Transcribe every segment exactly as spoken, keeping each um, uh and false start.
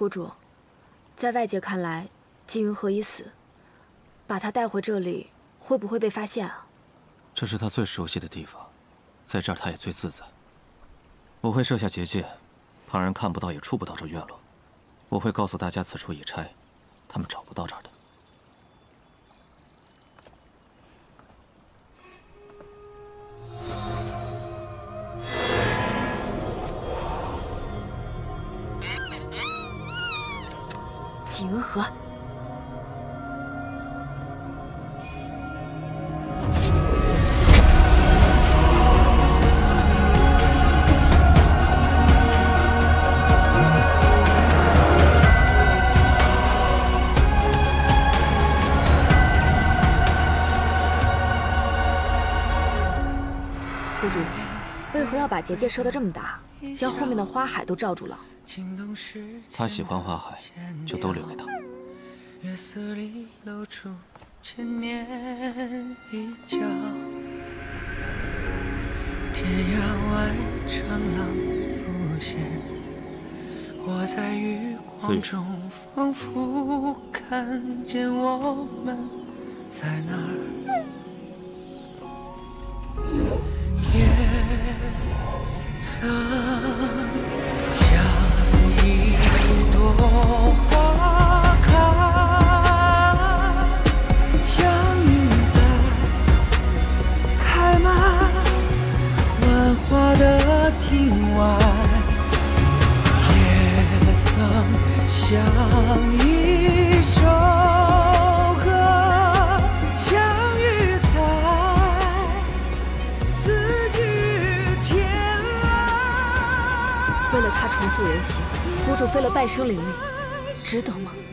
谷主，在外界看来，金云何已死，把他带回这里会不会被发现啊？ 这是他最熟悉的地方，在这儿他也最自在。我会设下结界，旁人看不到也触不到这院落。我会告诉大家此处已拆，他们找不到这儿的。 锦云河，宿主，为何要把结界设得这么大，将后面的花海都罩住了？ 他喜欢花海，就都留给他。 月色里露出千年一角，天涯外长浪浮现，我在余光中仿佛看见我们在那儿。也曾。 一朵花开，相遇在开满万花的庭外，也曾像一首歌，相遇在字句天涯。 为了他重塑人形。 谷主费了半生灵力，值得吗？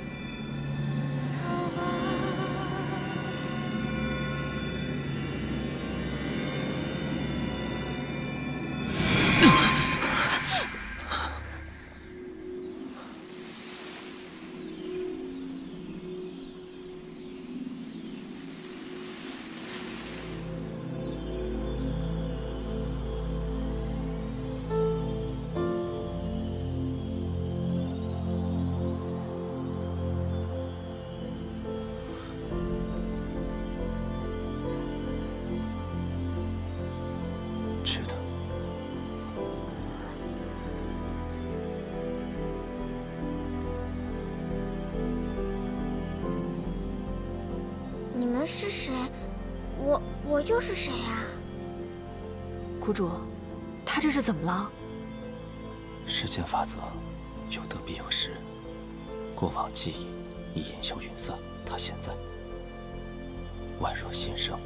你们是谁？我我又是谁呀？ 谷主，他这是怎么了？ 时间法则，有得必有失。过往记忆已烟消云散，他现在宛若新生。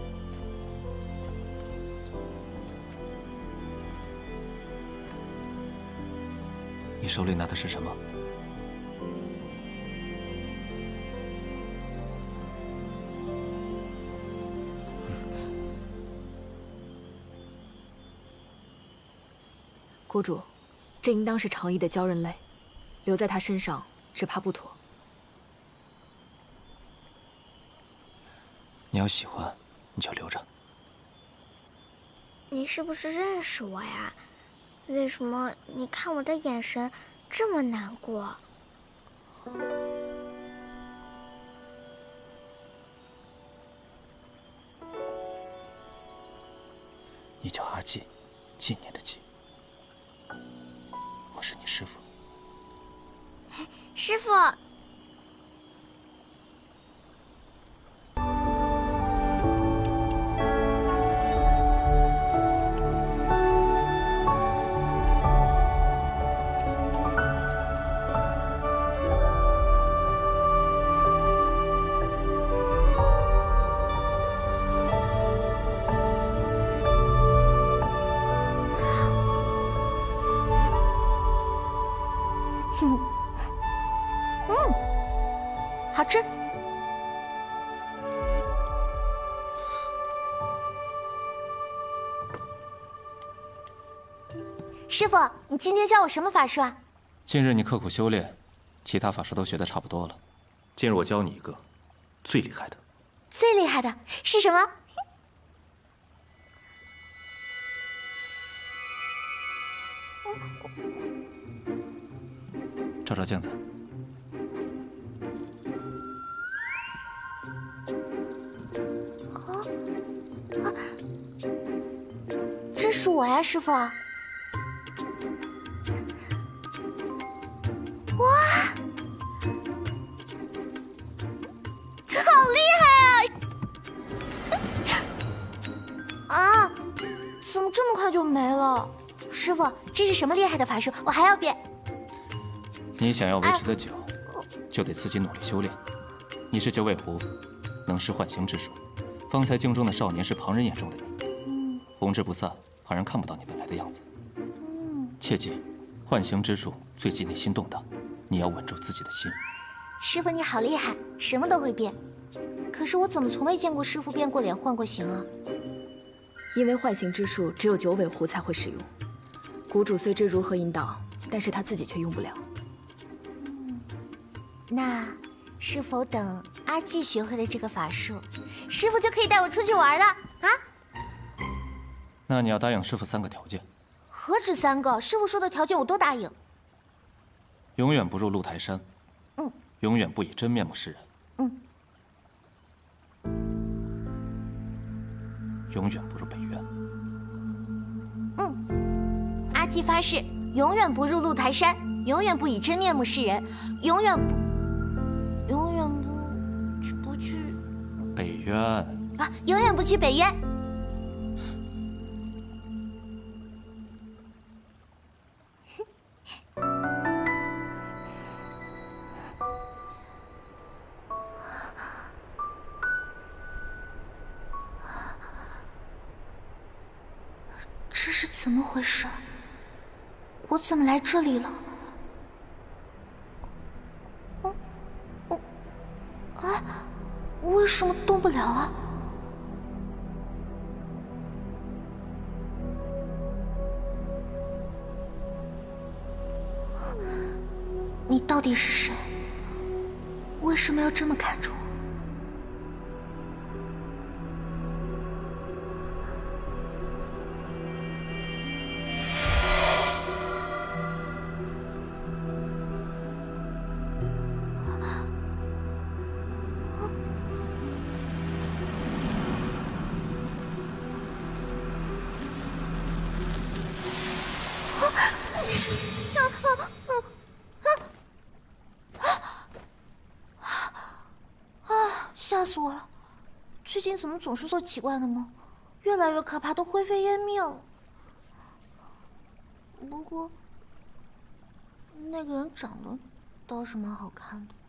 你手里拿的是什么？ 谷主，这应当是长衣的鲛人泪，留在他身上只怕不妥。 你要喜欢，你就留着。 你是不是认识我呀？为什么你看我的眼神这么难过？ 你叫阿纪，纪念的纪。 我是你师傅， 师傅。嗯，好吃。师傅，你今天教我什么法术啊？ 近日你刻苦修炼，其他法术都学得差不多了。今日我教你一个最厉害的。 最厉害的是什么？ 照照镜子。 师傅啊？ 哇，好厉害啊！ 啊，怎么这么快就没了？师傅，这是什么厉害的法术？我还要变。 你想要维持的久，就得自己努力修炼。你是九尾狐，能施幻形之术。方才镜中的少年是旁人眼中的你，嗯，红之不散，旁人看不到你本来的样子。嗯，切记，幻形之术最忌内心动荡，你要稳住自己的心。 师傅你好厉害，什么都会变。可是我怎么从未见过师傅变过脸、换过形啊？ 因为幻形之术只有九尾狐才会使用，谷主虽知如何引导，但是他自己却用不了。 嗯，那是否等阿纪学会了这个法术，师傅就可以带我出去玩了啊？ 那你要答应师傅三个条件。 何止三个？师傅说的条件我都答应。 永远不入鹿台山。 嗯。 永远不以真面目示人。 嗯。 永远不入北渊。 嗯。阿纪发誓，永远不入鹿台山，永远不以真面目示人，永远不，永远不去不去北渊啊，永远不去北渊。这是怎么回事？我怎么来这里了？我我啊，我为什么动不了啊？你到底是谁？为什么要这么看着我？吓死我了！最近怎么总是做奇怪的梦，越来越可怕，都灰飞烟灭了。不过，那个人长得倒是蛮好看的。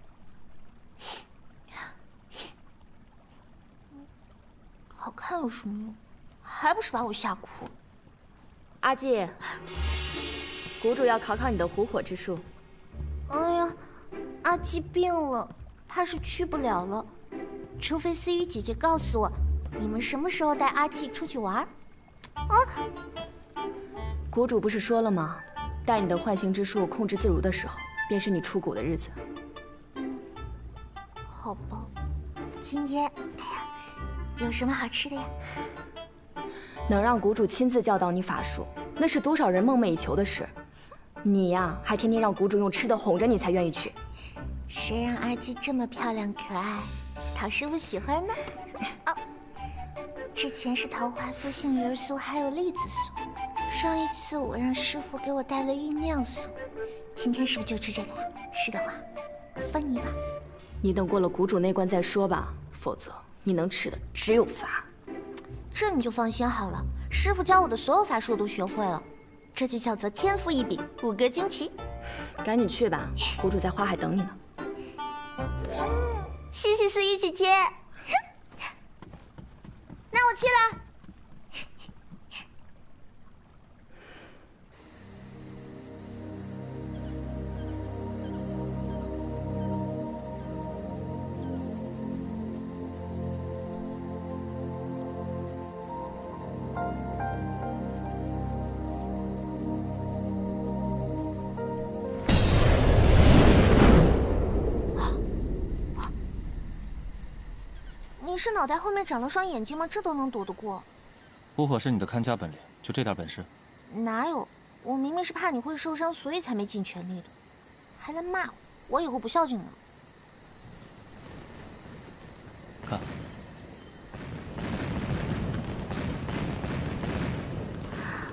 好看有什么用？还不是把我吓哭了。 阿纪，谷主要考考你的狐火之术。 哎呀，阿纪病了，怕是去不了了。除非思雨姐姐告诉我，你们什么时候带阿纪出去玩？啊！ 谷主不是说了吗？待你的幻形之术控制自如的时候，便是你出谷的日子。 好吧，今天，哎呀，有什么好吃的呀？ 能让谷主亲自教导你法术，那是多少人梦寐以求的事。你呀，还天天让谷主用吃的哄着你才愿意去。 谁让阿纪这么漂亮可爱，讨师傅喜欢呢？哦，之前是桃花酥、杏仁酥，还有栗子酥。上一次我让师傅给我带了玉酿酥，今天是不是就吃这个呀？是的话，我分你一把。 你等过了谷主那关再说吧，否则你能吃的只有罚。 这你就放心好了，师傅教我的所有法术我都学会了，这就叫做天赋异禀，骨骼惊奇。 赶紧去吧，谷主在花海等你呢。 嗯，谢谢思雨姐姐。那我去了。你是脑袋后面长了双眼睛吗？这都能躲得过？ 狐火是你的看家本领，就这点本事？ 哪有？我明明是怕你会受伤，所以才没尽全力的，还来骂我，我以后不孝敬你了。 看，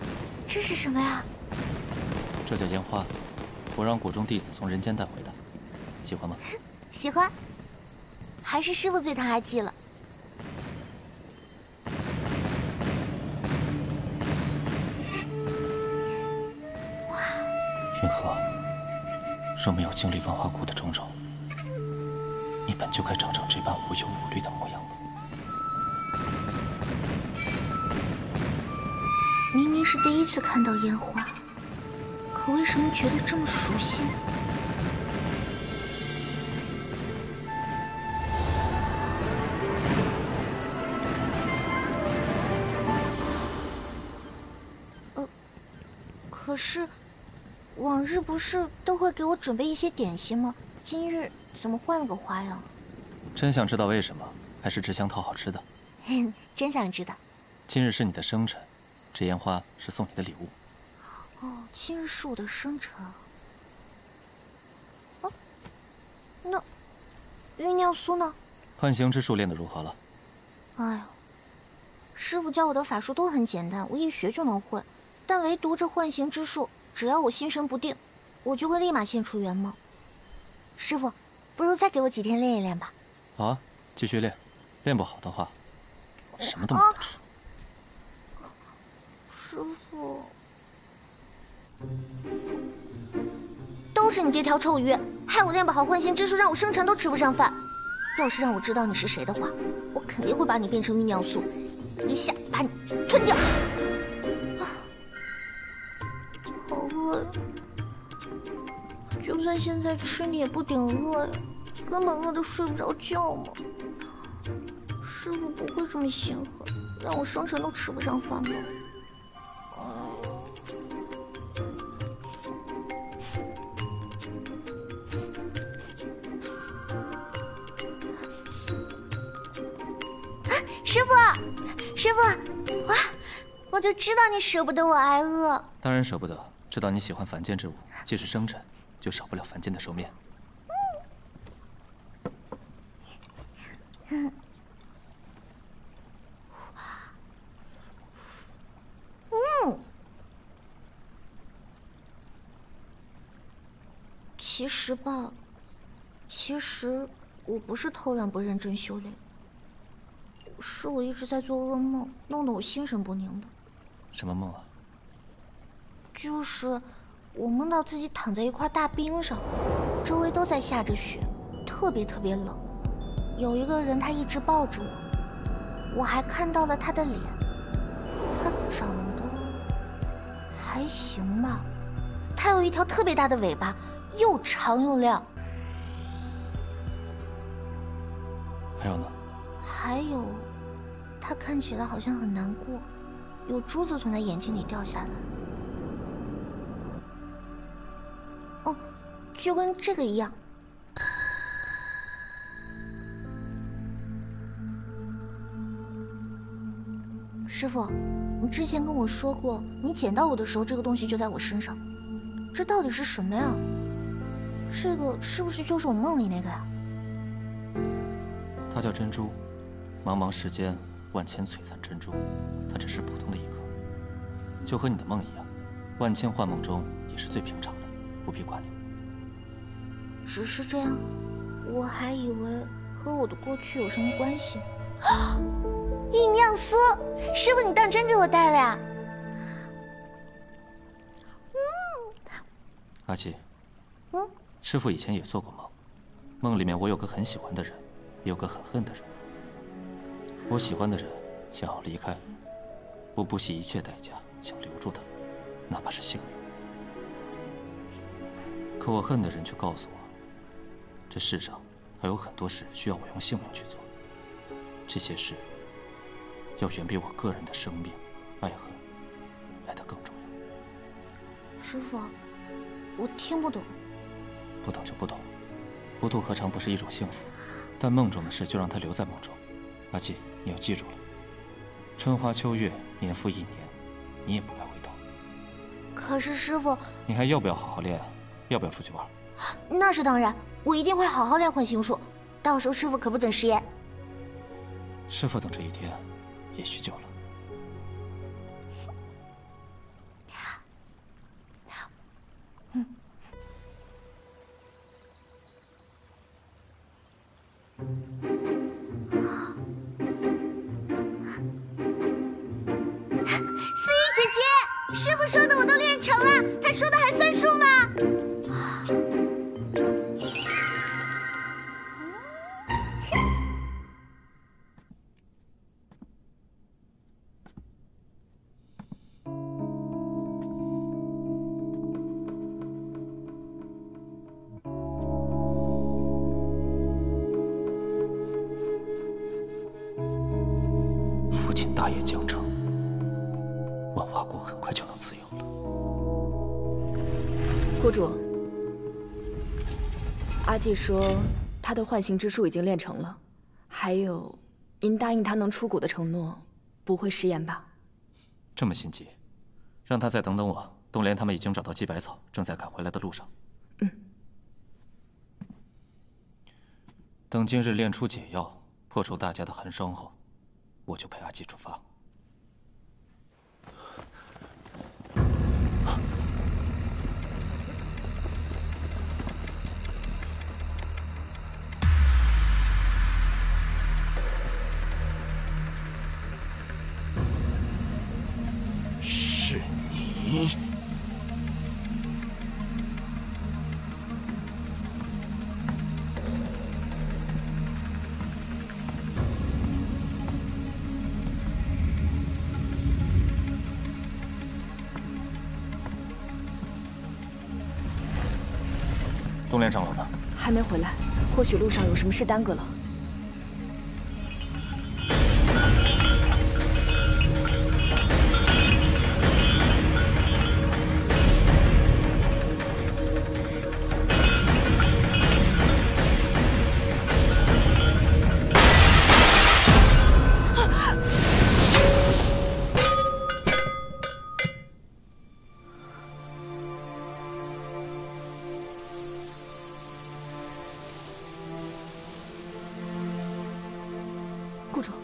这是什么呀？ 这叫烟花，我让谷中弟子从人间带回的，喜欢吗？ 喜欢。还是师傅最疼阿纪了。哇！ 云禾，若没有经历万花谷的种种，你本就该长成这般无忧无虑的模样吧？ 明明是第一次看到烟花，可为什么觉得这么熟悉呢？呃，可是往日不是都会给我准备一些点心吗？今日怎么换了个花样？ 真想知道为什么，还是只想讨好吃的？ 真想知道。 今日是你的生辰，这烟花是送你的礼物。 哦，今日是我的生辰。哦，那酝酿酥呢？ 幻形之术练得如何了？ 哎呦，师傅教我的法术都很简单，我一学就能会。但唯独这幻形之术，只要我心神不定，我就会立马现出圆梦。师傅，不如再给我几天练一练吧。 好啊，继续练。练不好的话，什么都没得吃。 啊、师傅，都是你这条臭鱼，害我练不好幻形之术，让我生辰都吃不上饭。要是让我知道你是谁的话，我肯定会把你变成酝酿素，一下把你吞掉。啊，好饿呀！就算现在吃你也不顶饿呀，根本饿得睡不着觉嘛。师傅不会这么心狠，让我生辰都吃不上饭吗？师傅，师傅，哇！我就知道你舍不得我挨饿。 当然舍不得，知道你喜欢凡间之物，既是生辰，就少不了凡间的寿面。 嗯。嗯。其实吧，其实我不是偷懒不认真修炼。是我一直在做噩梦，弄得我心神不宁的。 什么梦啊？ 就是我梦到自己躺在一块大冰上，周围都在下着雪，特别特别冷。有一个人他一直抱着我，我还看到了他的脸，他长得还行吧。他有一条特别大的尾巴，又长又亮。 还有呢？ 还有，他看起来好像很难过，有珠子从他眼睛里掉下来。哦，就跟这个一样。师傅，你之前跟我说过，你捡到我的时候，这个东西就在我身上。这到底是什么呀？这个是不是就是我梦里那个呀？ 它叫珍珠。茫茫世间，万千璀璨珍珠，它只是普通的一颗，就和你的梦一样，万千幻梦中也是最平常的，不必挂念。 只是这样，我还以为和我的过去有什么关系。啊！酝酿酥，师傅，你当真给我带了呀？嗯。 阿七， 嗯， 师傅以前也做过梦，梦里面我有个很喜欢的人，也有个很恨的人。我喜欢的人想要离开，我不惜一切代价想留住他，哪怕是性命。可我恨的人却告诉我，这世上还有很多事需要我用性命去做，这些事要远比我个人的生命、爱恨来得更重要。 师傅，我听不懂。 不懂就不懂，糊涂何尝不是一种幸福？但梦中的事就让它留在梦中。阿纪，你要记住了，春花秋月，年复一年，你也不该回头。 可是师傅， 你还要不要好好练？要不要出去玩？ 那是当然，我一定会好好练幻形术。到时候师傅可不准食言。 师傅等这一天也许久了。 嗯。思雨姐姐，师傅说的我都练成了，他说的还算数吗？ 大业将成，万华国很快就能自由了。 国主，阿纪说他的幻形之术已经练成了，还有，您答应他能出谷的承诺不会食言吧？ 这么心急，让他再等等我。东莲他们已经找到祭百草，正在赶回来的路上。 嗯。 等今日炼出解药，破除大家的寒霜后。 我就陪阿纪出发。 是你。 东莲长老呢？ 还没回来，或许路上有什么事耽搁了。雇主，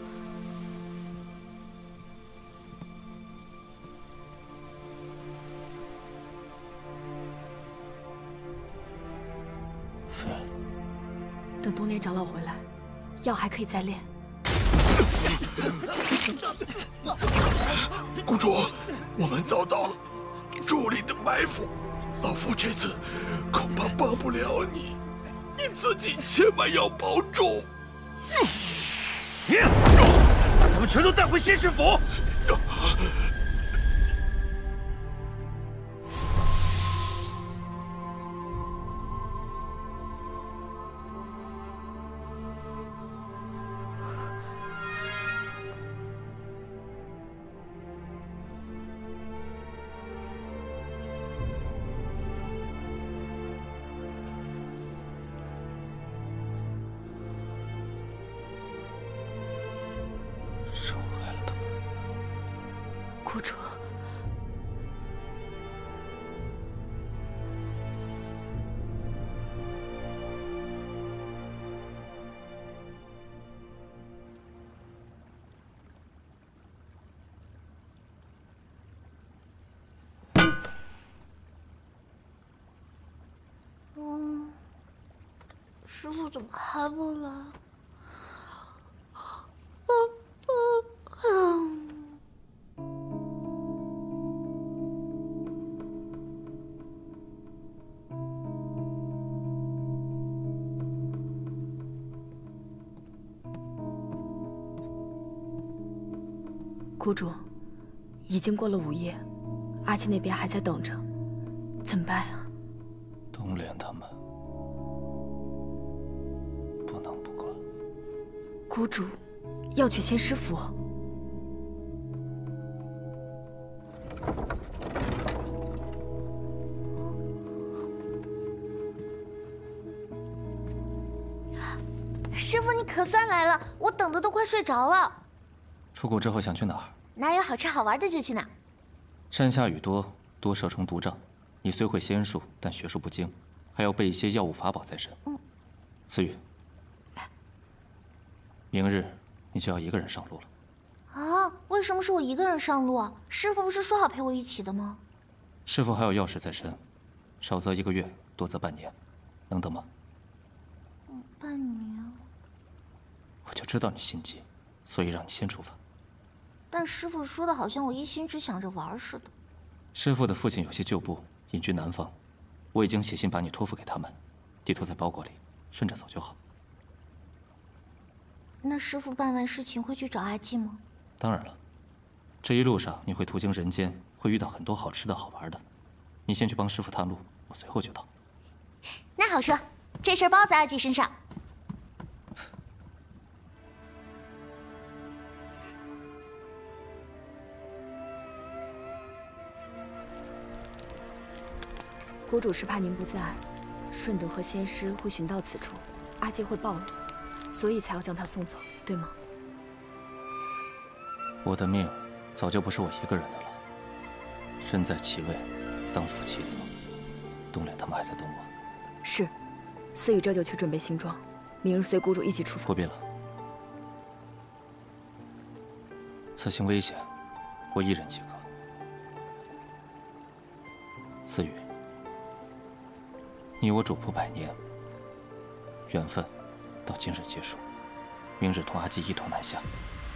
飞， 等东莲长老回来，药还可以再炼。 谷主，我们遭到了竹林的埋伏，老夫这次恐怕帮不了你，你自己千万要保重。 把他们全都带回仙师府。 伤害了他们， 谷主， 嗯，师傅怎么还不来？ 谷主，已经过了午夜，阿纪那边还在等着，怎么办啊？ 东莲他们不能不管。 谷主要去仙师府。 师傅，你可算来了，我等的都快睡着了。 出谷之后想去哪儿？ 哪有好吃好玩的就去哪。 山下雨多，多蛇虫毒瘴。你虽会仙术，但学术不精，还要备一些药物法宝在身。 嗯。 思雨，明日你就要一个人上路了。 啊？为什么是我一个人上路啊？师傅不是说好陪我一起的吗？ 师傅还有要事在身， 少则一个月，多则半年，能等吗？ 半年。 我就知道你心急，所以让你先出发。 但师傅说的好像我一心只想着玩似的。 师傅的父亲有些旧部，隐居南方，我已经写信把你托付给他们，地图在包裹里，顺着走就好。 那师傅办完事情会去找阿纪吗？ 当然了，这一路上你会途经人间，会遇到很多好吃的好玩的。你先去帮师傅探路，我随后就到。 那好说，这事儿包在阿纪身上。 谷主是怕您不在，顺德和仙师会寻到此处，阿纪会暴露，所以才要将他送走，对吗？ 我的命早就不是我一个人的了。身在其位，当负其责。东脸他们还在等我。 是，思雨这就去准备行装，明日随谷主一起出发。 不必了，此行危险，我一人即可。思雨。你我主仆百年，缘分到今日结束。明日同阿纪一同南下。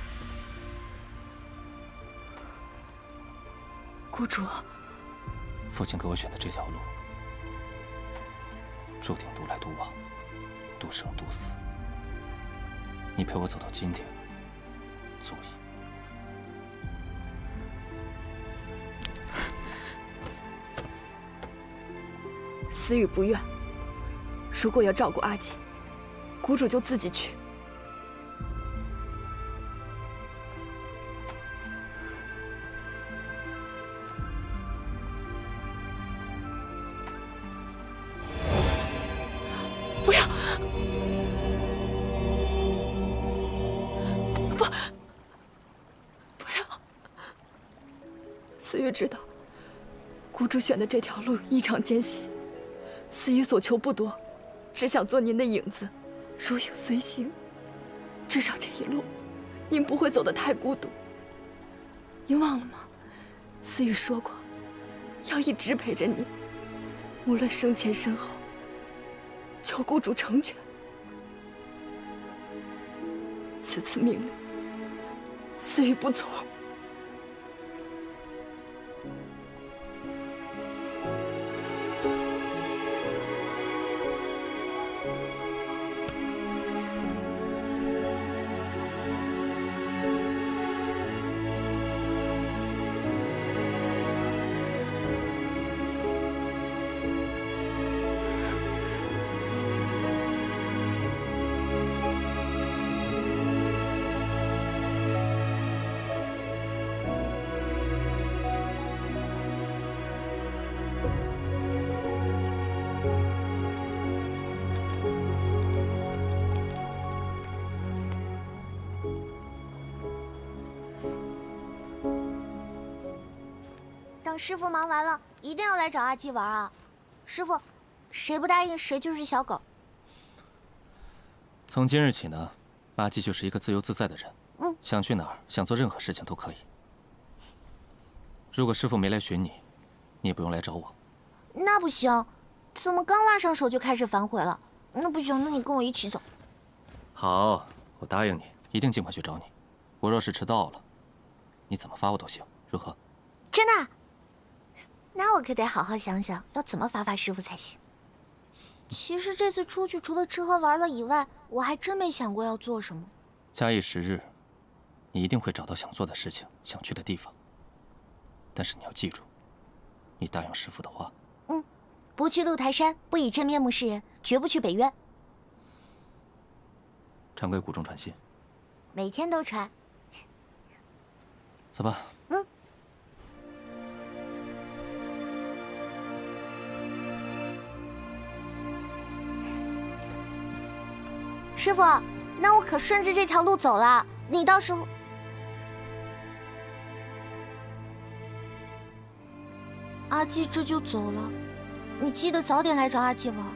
谷主， 父亲给我选的这条路，注定独来独往，独生独死。你陪我走到今天，足矣。 思雨不愿。如果要照顾阿纪，谷主就自己去。不要！不！不要！思雨知道，谷主选的这条路异常艰辛。思雨所求不多，只想做您的影子，如影随形。至少这一路，您不会走得太孤独。您忘了吗？思雨说过，要一直陪着您，无论生前身后，求谷主成全。此次命令，思雨不从。 等师傅忙完了，一定要来找阿纪玩啊！师傅，谁不答应谁就是小狗。 从今日起呢，阿纪就是一个自由自在的人。 嗯， 想去哪儿，想做任何事情都可以。如果师傅没来寻你，你也不用来找我。 那不行，怎么刚拉上手就开始反悔了？那不行，那你跟我一起走。 好，我答应你，一定尽快去找你。我若是迟到了，你怎么罚我都行，如何？ 真的？那我可得好好想想，要怎么罚罚师傅才行。其实这次出去，除了吃喝玩乐以外，我还真没想过要做什么。 假以时日，你一定会找到想做的事情，想去的地方。但是你要记住，你答应师傅的话。 嗯，不去鹿台山，不以真面目示人，绝不去北渊。 常规谷中传信， 每天都传。 走吧。 嗯。师傅，那我可顺着这条路走了，你到时候……阿纪这就走了，你记得早点来找阿纪玩。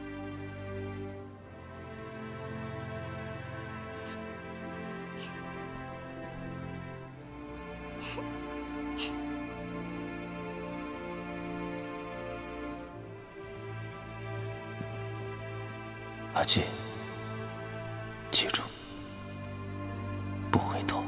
阿季，记住，不回头。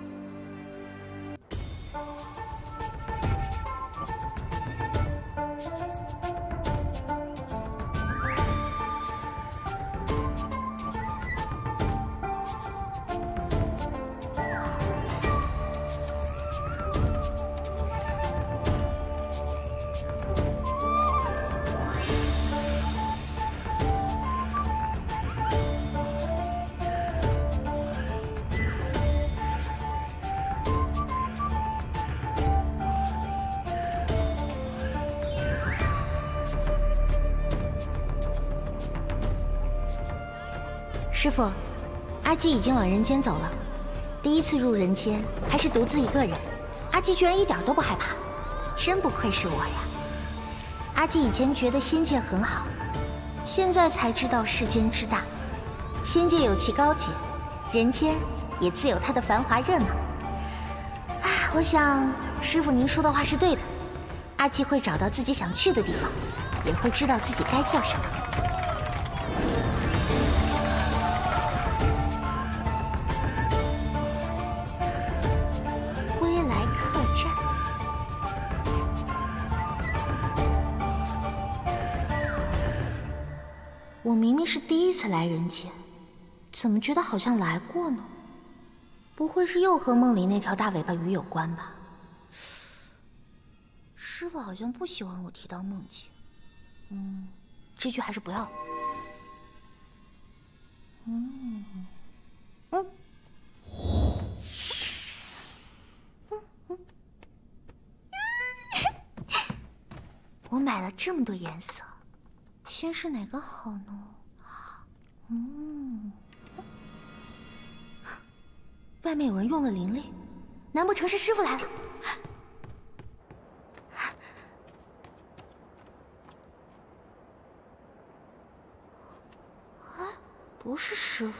师傅，阿季已经往人间走了。第一次入人间，还是独自一个人，阿季居然一点都不害怕，真不愧是我呀！阿季以前觉得仙界很好，现在才知道世间之大，仙界有其高洁，人间也自有它的繁华热闹。啊，我想师傅您说的话是对的，阿季会找到自己想去的地方，也会知道自己该做什么。 我明明是第一次来人间，怎么觉得好像来过呢？不会是又和梦里那条大尾巴鱼有关吧？师傅好像不喜欢我提到梦境，嗯，这句还是不要了。嗯嗯嗯嗯，我买了这么多颜色。 先是哪个好呢？嗯，外面有人用了灵力，难不成是师傅来了？啊，不是师傅。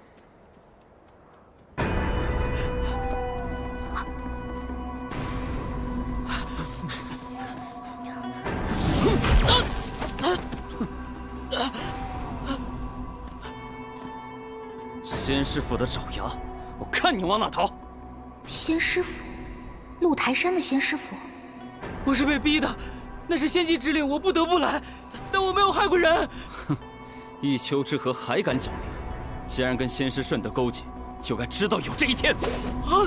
仙师傅的爪牙，我看你往哪逃！ 仙师傅，鹿台山的仙师傅， 我是被逼的，那是仙界之令，我不得不来，但我没有害过人。 哼，一丘之貉还敢狡辩？既然跟仙师顺德勾结，就该知道有这一天。啊！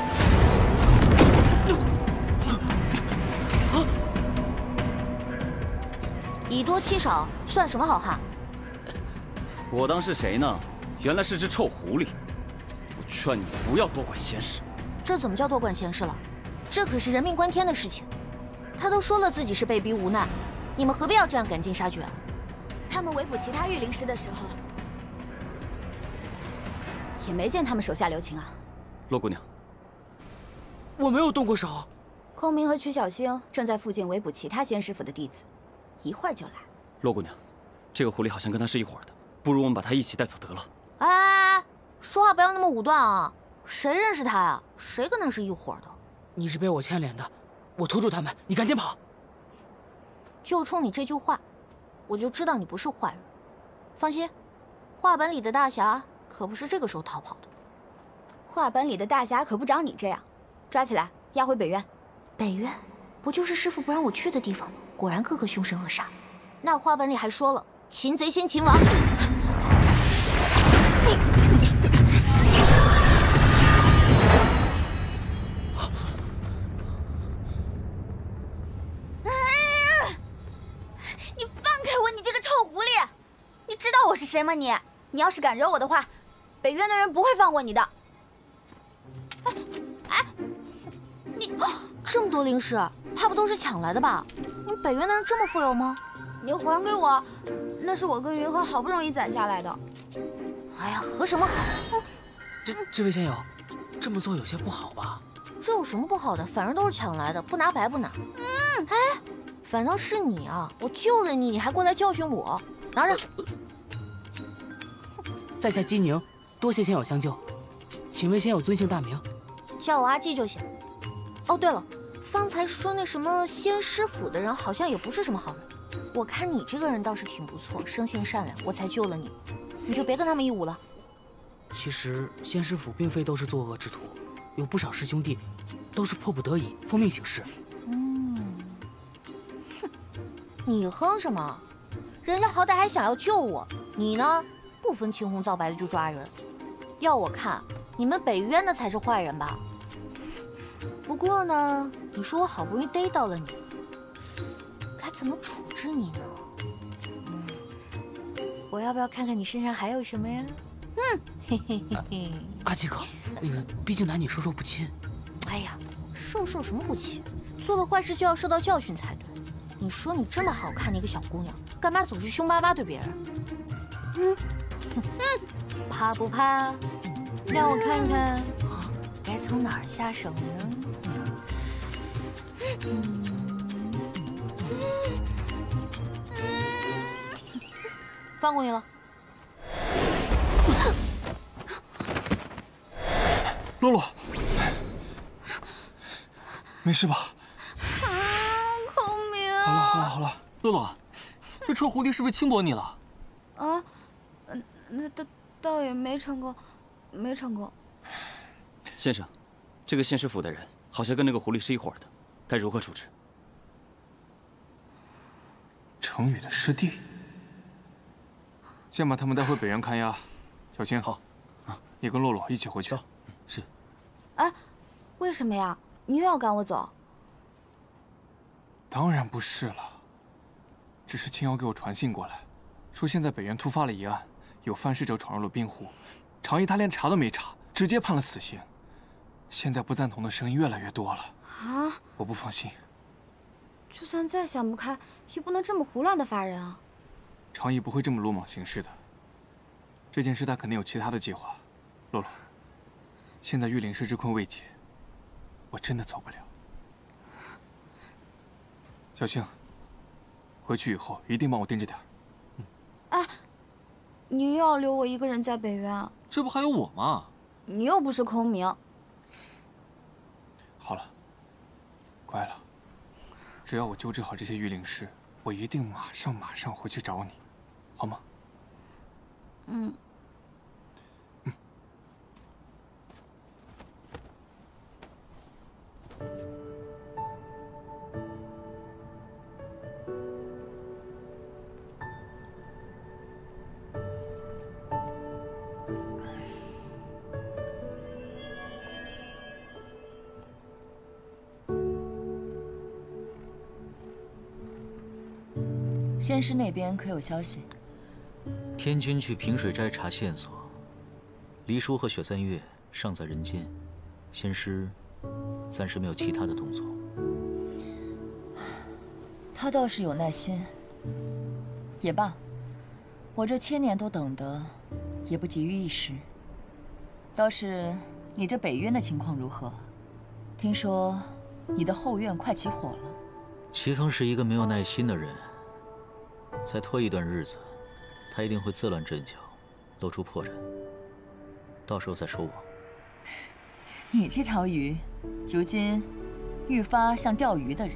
啊！以多欺少，算什么好汉？ 我当是谁呢？ 原来是只臭狐狸！我劝你不要多管闲事。 这怎么叫多管闲事了？这可是人命关天的事情。他都说了自己是被逼无奈，你们何必要这样赶尽杀绝？ 他们围捕其他御灵师的时候，也没见他们手下留情啊。 洛姑娘， 我没有动过手。 空明和曲小星正在附近围捕其他仙师傅的弟子，一会儿就来。 洛姑娘，这个狐狸好像跟他是一伙的，不如我们把他一起带走得了。 哎，说话不要那么武断啊！谁认识他呀？谁跟他是一伙的？ 你是被我牵连的，我拖住他们，你赶紧跑！ 就冲你这句话，我就知道你不是坏人。放心，画本里的大侠可不是这个时候逃跑的。 画本里的大侠可不长你这样，抓起来押回北院。 北院，不就是师傅不让我去的地方吗？果然个个凶神恶煞。那画本里还说了，擒贼先擒王。 你放开我！你这个臭狐狸！你知道我是谁吗？你，你要是敢惹我的话，北院的人不会放过你的。哎，哎，你这么多灵石，怕不都是抢来的吧？你北院的人这么富有吗？ 你还给我，那是我跟云禾好不容易攒下来的。 哎呀，和什么好？ 这这位仙友，这么做有些不好吧？ 这有什么不好的？反正都是抢来的，不拿白不拿。嗯，哎，反倒是你啊！我救了你，你还过来教训我，拿着。 在下姬宁，多谢仙友相救，请问仙友尊姓大名？ 叫我阿季就行。哦，对了，方才说那什么仙师府的人，好像也不是什么好人。 我看你这个人倒是挺不错，生性善良，我才救了你。你就别跟他们一舞了。 其实仙师府并非都是作恶之徒，有不少师兄弟都是迫不得已奉命行事。 嗯，哼，你哼什么？人家好歹还想要救我，你呢，不分青红皂白的就抓人。要我看，你们北渊的才是坏人吧？不过呢，你说我好不容易逮到了你，该怎么处置你呢？嗯，我要不要看看你身上还有什么呀？嗯，嘿嘿嘿嘿。 阿七哥，那个毕竟男女授受不亲。 哎呀，授受什么不亲？做了坏事就要受到教训才对。你说你这么好看的一个小姑娘，干嘛总是凶巴巴对别人？嗯，嗯，怕不怕？让我看看，该从哪儿下手呢？嗯，放过你了。 洛洛，没事吧？ 啊，孔明！ 好了好了好了， 洛洛，这臭狐狸是不是轻薄你了？ 啊，嗯，那倒倒也没成功，没成功。 先生，这个仙师府的人好像跟那个狐狸是一伙的，该如何处置？ 程宇的师弟，先把他们带回北渊看押。小青，好，啊，你跟洛洛一起回去。 是。 哎，为什么呀？你又要赶我走？ 当然不是了，只是青瑶给我传信过来，说现在北渊突发了一案，有犯事者闯入了冰湖，常义他连查都没查，直接判了死刑。现在不赞同的声音越来越多了啊！ 我不放心。 就算再想不开，也不能这么胡乱的发人啊！ 常义不会这么鲁莽行事的。这件事他肯定有其他的计划。洛洛，现在玉灵师之困未解，我真的走不了。小青，回去以后一定帮我盯着点。 嗯。哎，你又要留我一个人在北渊？ 这不还有我吗？ 你又不是孔明。 好了，乖了。只要我救治好这些御灵师，我一定马上马上回去找你，好吗？ 嗯。 嗯。 仙师那边可有消息？ 天君去平水斋查线索，黎叔和雪三月尚在人间，仙师暂时没有其他的动作。 他倒是有耐心，也罢，我这千年都等得，也不急于一时。倒是你这北渊的情况如何？听说你的后院快起火了。 齐峰是一个没有耐心的人。再拖一段日子，他一定会自乱阵脚，露出破绽。到时候再说我。 你这条鱼，如今愈发像钓鱼的人。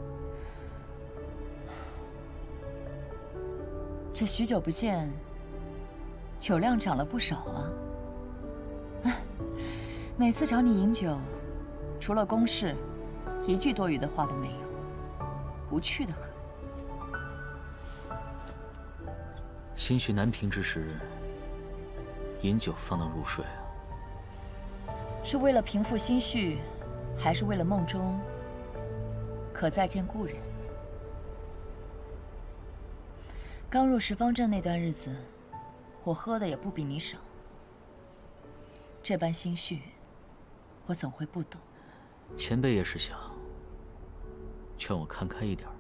这许久不见，酒量长了不少啊。哎，每次找你饮酒，除了公事，一句多余的话都没有，无趣的很。 心绪难平之时，饮酒方能入睡啊。 是为了平复心绪，还是为了梦中可再见故人？刚入十方阵那段日子，我喝的也不比你少。这般心绪，我怎会不懂？ 前辈也是想劝我看开一点。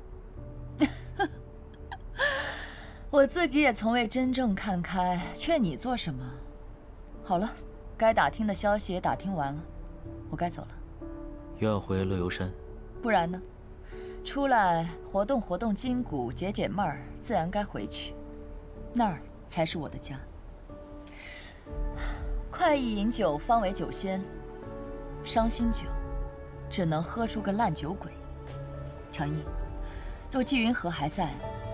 我自己也从未真正看开，劝你做什么？好了，该打听的消息也打听完了，我该走了。 又要回乐游山？ 不然呢？出来活动活动筋骨，解解闷儿，自然该回去。那儿才是我的家。快意饮酒方为酒仙，伤心酒只能喝出个烂酒鬼。长意，若纪云河还在，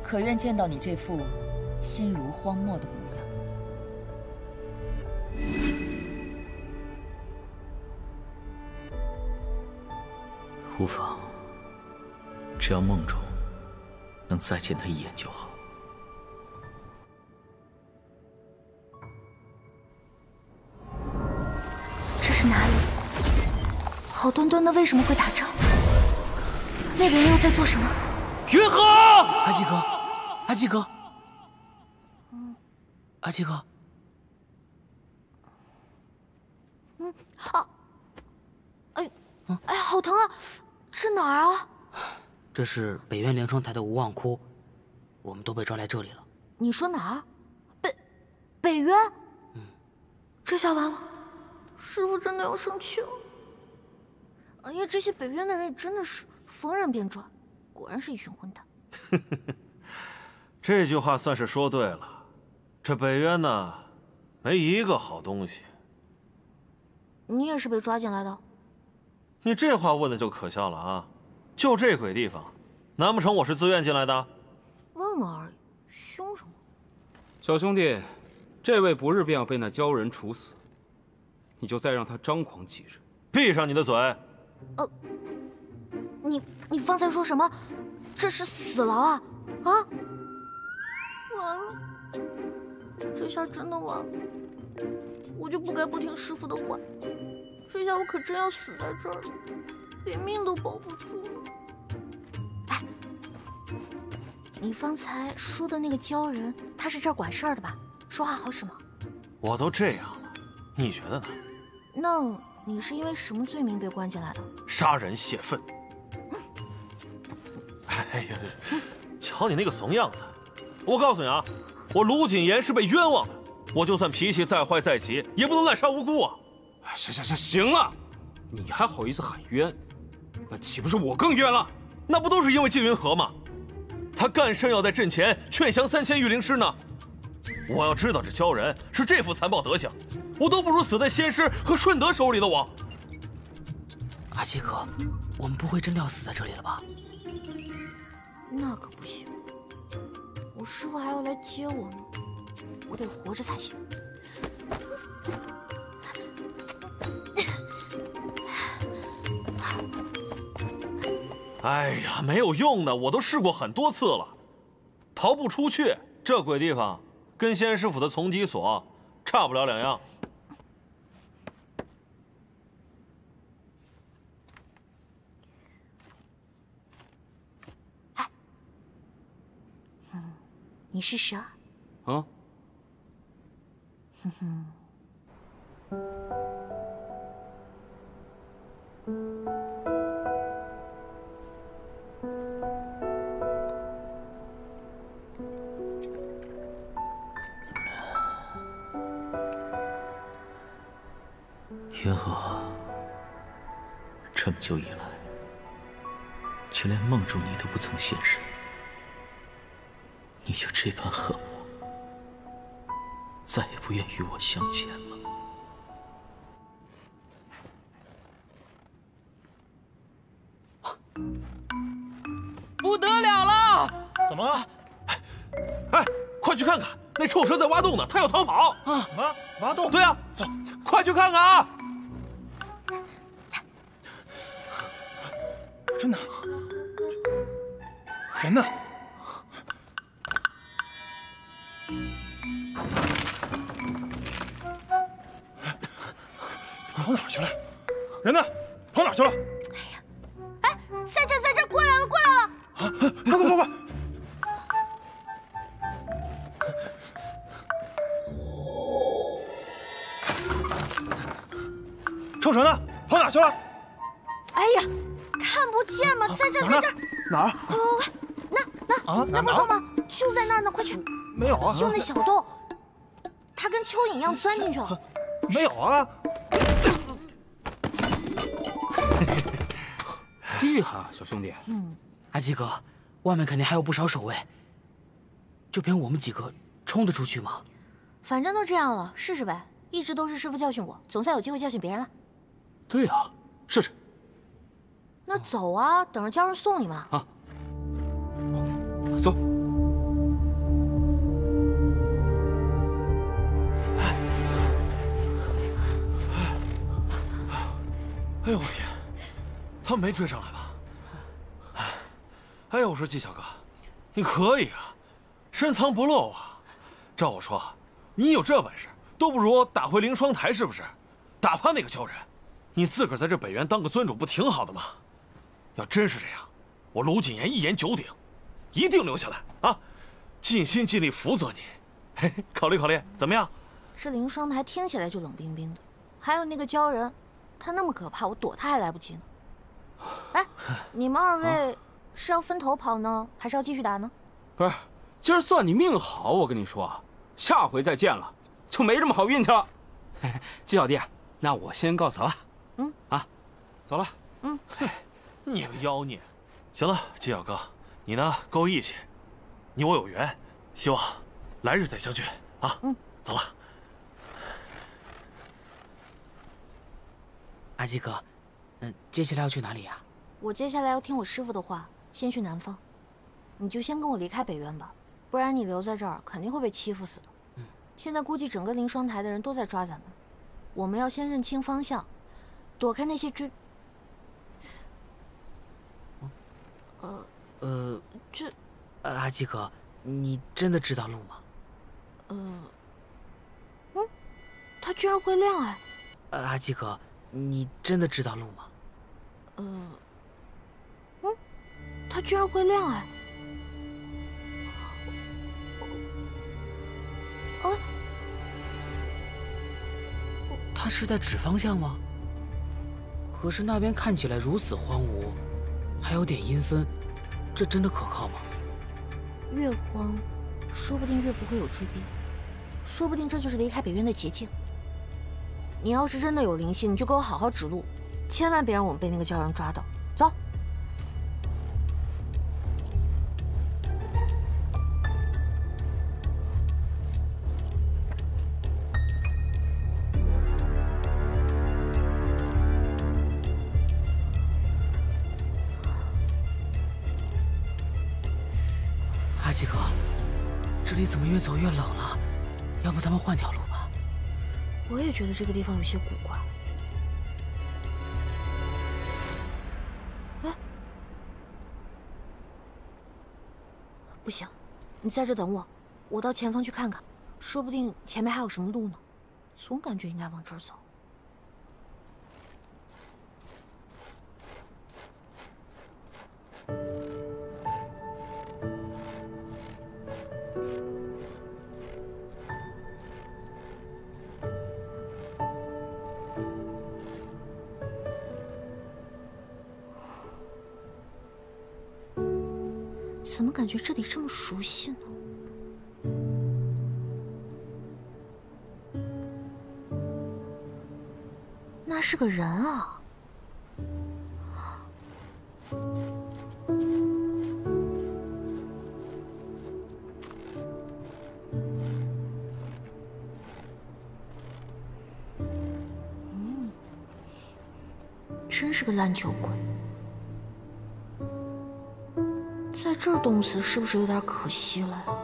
可愿见到你这副心如荒漠的模样。 无妨，只要梦中能再见他一眼就好。 这是哪里？好端端的为什么会打仗？那边又在做什么？ 云河，阿基哥，阿基哥， 嗯， 阿基哥， 嗯，啊，哎，哎，好疼啊！这哪儿啊？ 这是北苑莲窗台的无望窟，我们都被抓来这里了。 你说哪儿？北北渊？嗯，这下完了，师傅真的要生气了。哎呀，这些北渊的人也真的是逢人便抓，果然是一群混蛋。 这句话算是说对了，这北渊呢，没一个好东西。 你也是被抓进来的？ 你这话问的就可笑了啊！就这鬼地方，难不成我是自愿进来的？ 问问而已，凶什么？ 小兄弟，这位不是便要被那鲛人处死，你就再让他张狂几日。 闭上你的嘴！ 呃，你你方才说什么？这是死了啊啊！完了，这下真的完了，我就不该不听师傅的话，这下我可真要死在这儿了，连命都保不住了。哎，你方才说的那个鲛人，他是这儿管事儿的吧？说话好使吗？ 我都这样了，你觉得呢？ 那你是因为什么罪名被关进来的？ 杀人泄愤。哎呀，瞧你那个怂样子！我告诉你啊，我卢谨言是被冤枉的，我就算脾气再坏再急，也不能滥杀无辜啊！ 行行行，行了，你还好意思喊冤？那岂不是我更冤了？ 那不都是因为纪云河吗？他干甚要在阵前劝降三千御灵师呢？我要知道这鲛人是这副残暴德行，我都不如死在仙师和顺德手里的我。 阿基哥，我们不会真的要死在这里了吧？ 那可不行，我师傅还要来接我呢，我得活着才行。 哎呀，没有用的，我都试过很多次了，逃不出去。这鬼地方跟仙师府的从缉所差不了两样。 哎，嗯，你是蛇？ 啊？ 哼哼。 云河，这么久以来，却连梦中你都不曾现身，你就这般恨我，再也不愿与我相见了。 不得了了！ 怎么了？哎，快去看看，那臭蛇在挖洞呢，它要逃跑啊！ 什么？挖洞？对啊，走，快去看看啊！ 真的？人呢？跑哪儿去了？人呢？跑哪儿去了？ 哎呀，哎，在这，在这，过来了，过来了！ 啊，快快快快！臭蛇呢？跑哪儿去了？ 哎呀，看不见吗？在这，在这。 哪儿？ 快快快，那那啊， 那不洞吗？就在那儿呢，快去！ 没有啊， 就那小洞，它跟蚯蚓一样钻进去了。 没有啊。 厉害啊，小兄弟。 嗯， 阿基哥，外面肯定还有不少守卫，就凭我们几个冲得出去吗？ 反正都这样了，试试呗。一直都是师傅教训我，总算有机会教训别人了。 对呀，试试。 那走啊，等着鲛人送你嘛。 啊，走。 哎呦我天，他们没追上来吧？哎，哎呀，我说纪小哥，你可以啊，深藏不露啊。照我说，你有这本事，都不如打回凌霜台，是不是？打趴那个鲛人，你自个儿在这北原当个尊主，不挺好的吗？要真是这样，我卢谨言一言九鼎，一定留下来啊，尽心尽力辅佐你。嘿嘿，考虑考虑，怎么样？ 这凌霜台听起来就冷冰冰的，还有那个鲛人，他那么可怕，我躲他还来不及呢。哎，你们二位是要分头跑呢，还是要继续打呢？ 不是，今儿算你命好，我跟你说，下回再见了就没这么好运气了。纪小弟，那我先告辞了。 嗯， 啊，走了。 嗯， 你个妖孽！行了，纪小哥，你呢够义气，你我有缘，希望来日再相聚啊。 嗯， 走了。 阿基哥，嗯，接下来要去哪里呀？ 我接下来要听我师傅的话，先去南方。你就先跟我离开北渊吧，不然你留在这儿肯定会被欺负死的。 嗯， 现在估计整个凌霜台的人都在抓咱们，我们要先认清方向，躲开那些追。呃呃， 这， 呃，阿基哥，你真的知道路吗？ 呃，嗯，他居然会亮哎！ 呃，阿基哥，你真的知道路吗？ 呃，嗯，他居然会亮哎！啊， 他是在指方向吗？可是那边看起来如此荒芜，还有点阴森，这真的可靠吗？ 越荒，说不定越不会有追兵，说不定这就是离开北渊的捷径。你要是真的有灵性，你就给我好好指路，千万别让我们被那个鲛人抓到。走。 阿基哥，这里怎么越走越冷了？要不咱们换条路吧？ 我也觉得这个地方有些古怪。哎，不行，你在这等我，我到前方去看看，说不定前面还有什么路呢。总感觉应该往这儿走。怎么感觉这里这么熟悉呢？那是个人啊！嗯，真是个烂酒鬼。在这儿冻死是不是有点可惜了呀？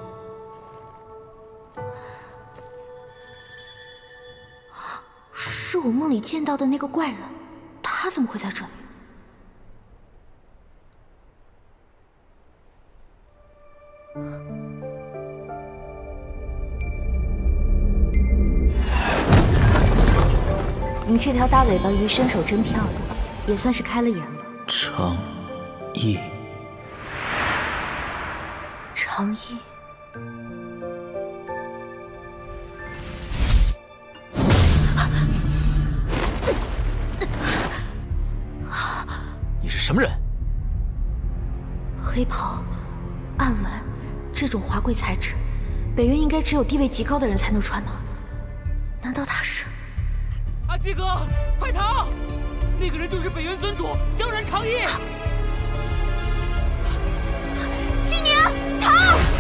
是我梦里见到的那个怪人，他怎么会在这里？你这条大尾巴鱼身手真漂亮，也算是开了眼了。 成毅。 长衣， 你是什么人？ 黑袍、暗纹，这种华贵材质，北渊应该只有地位极高的人才能穿吗？难道他是？ 阿基哥，快逃！那个人就是北渊尊主鲛人长衣。 纪宁，逃！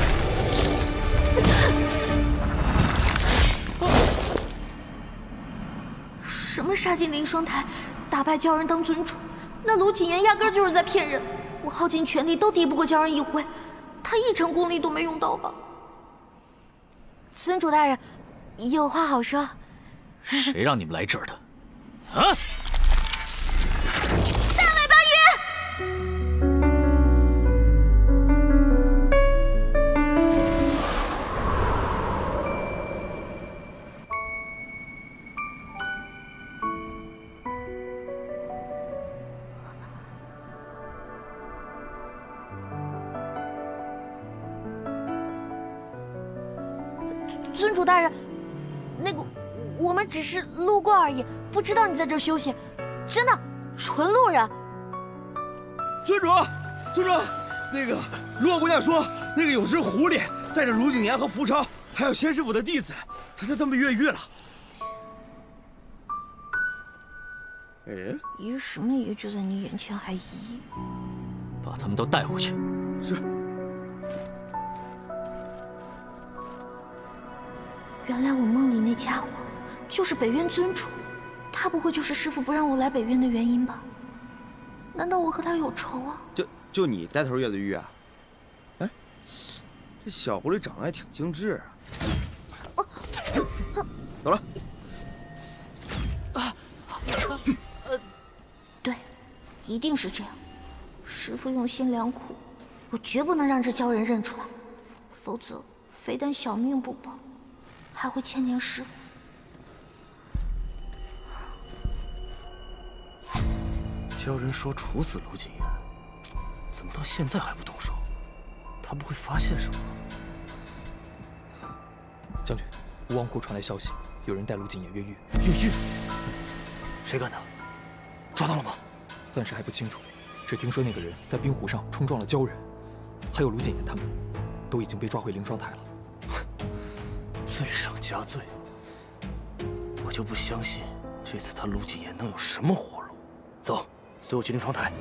什么杀进凌霜台，打败鲛人当尊主？那卢谨言压根就是在骗人！我耗尽全力都敌不过鲛人一回，他一成功力都没用到吧？尊主大人，有话好说。 谁让你们来这儿的？啊！ 尊主大人，那个我们只是路过而已，不知道你在这儿休息，真的，纯路人。 尊主，尊主，那个陆姑娘说，那个有只狐狸带着卢景言和福超，还有仙师傅的弟子，他他他们越狱了。哎， 爷什么爷就在你眼前还疑？ 把他们都带回去。 是。 原来我梦里那家伙就是北渊尊主，他不会就是师父不让我来北渊的原因吧？难道我和他有仇啊？ 就就你带头越的狱啊？哎，这小狐狸长得还挺精致啊。走了。 啊，呃，对，一定是这样。师父用心良苦，我绝不能让这鲛人认出来，否则非但小命不保，还会牵连师父。 鲛人说处死卢景言，怎么到现在还不动手？他不会发现什么？ 将军，吴王库传来消息，有人带卢景言越狱。 越狱？谁干的？抓到了吗？ 暂时还不清楚，只听说那个人在冰湖上冲撞了鲛人，还有卢景言他们，都已经被抓回凌霜台了。 罪上加罪，我就不相信这次他卢景言能有什么活路。走，随我去凌霜台。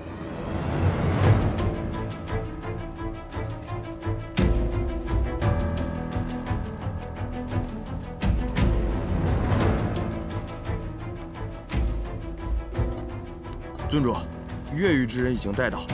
尊主，越狱之人已经带到。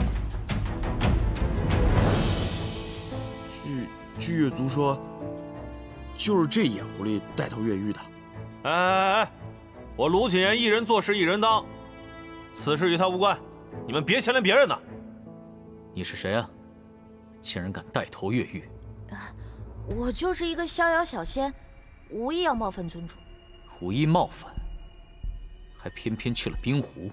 据据越族说，就是这野狐狸带头越狱的。 哎哎哎！我卢景言一人做事一人当，此事与他无关，你们别牵连别人呐。 你是谁啊？竟然敢带头越狱！ 我就是一个逍遥小仙，无意要冒犯尊主。 无意冒犯，还偏偏去了冰湖。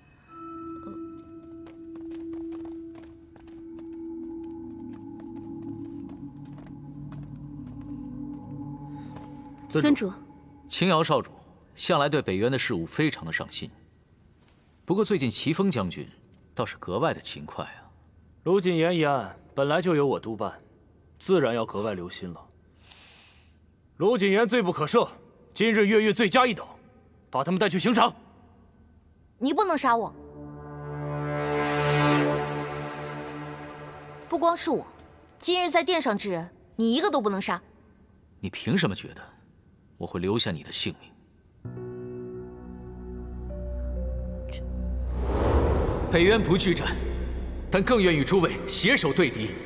尊主， 青瑶少主向来对北渊的事务非常的上心，不过最近齐峰将军倒是格外的勤快啊。 卢景言一案本来就由我督办，自然要格外留心了。卢景言罪不可赦，今日越狱罪加一等，把他们带去刑场。 你不能杀我，不光是我，今日在殿上之人，你一个都不能杀。 你凭什么觉得我会留下你的性命？北渊不惧战，但更愿与诸位携手对敌。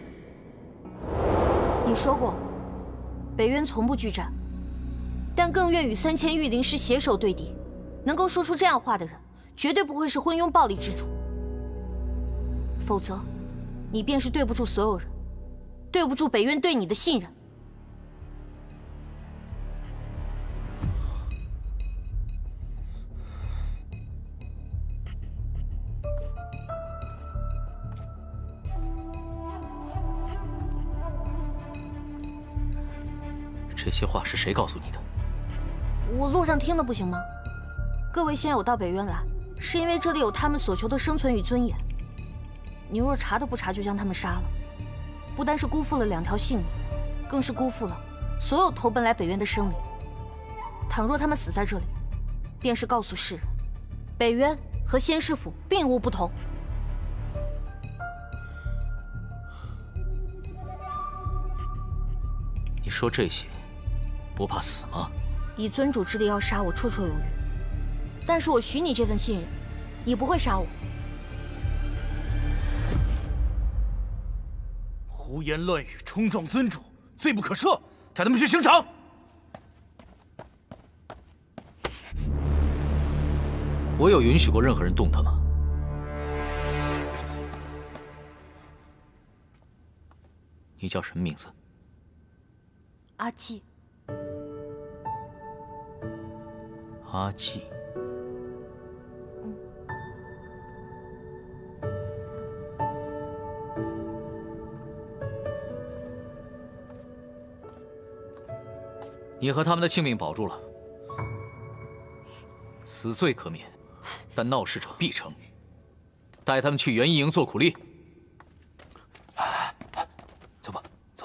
你说过，北渊从不惧战，但更愿与三千御灵师携手对敌。能够说出这样话的人，绝对不会是昏庸暴力之主。否则，你便是对不住所有人，对不住北渊对你的信任。 这些话是谁告诉你的？ 我路上听的不行吗？各位仙友到北渊来，是因为这里有他们所求的生存与尊严。你若查都不查就将他们杀了，不单是辜负了两条性命，更是辜负了所有投奔来北渊的生灵。倘若他们死在这里，便是告诉世人，北渊和仙师府并无不同。 你说这些，不怕死吗？ 以尊主之力要杀我，绰绰有余。但是我许你这份信任，你不会杀我。 胡言乱语，冲撞尊主，罪不可赦，带他们去刑场。 我有允许过任何人动他吗？你叫什么名字？ 阿季。 阿季。 嗯。 你和他们的性命保住了，死罪可免，但闹事者必惩。带他们去元一营做苦力。 走吧，走。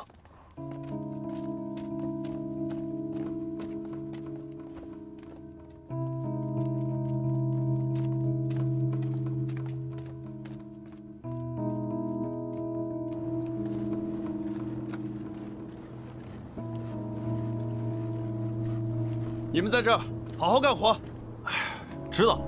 你们在这儿好好干活。 哎，知道。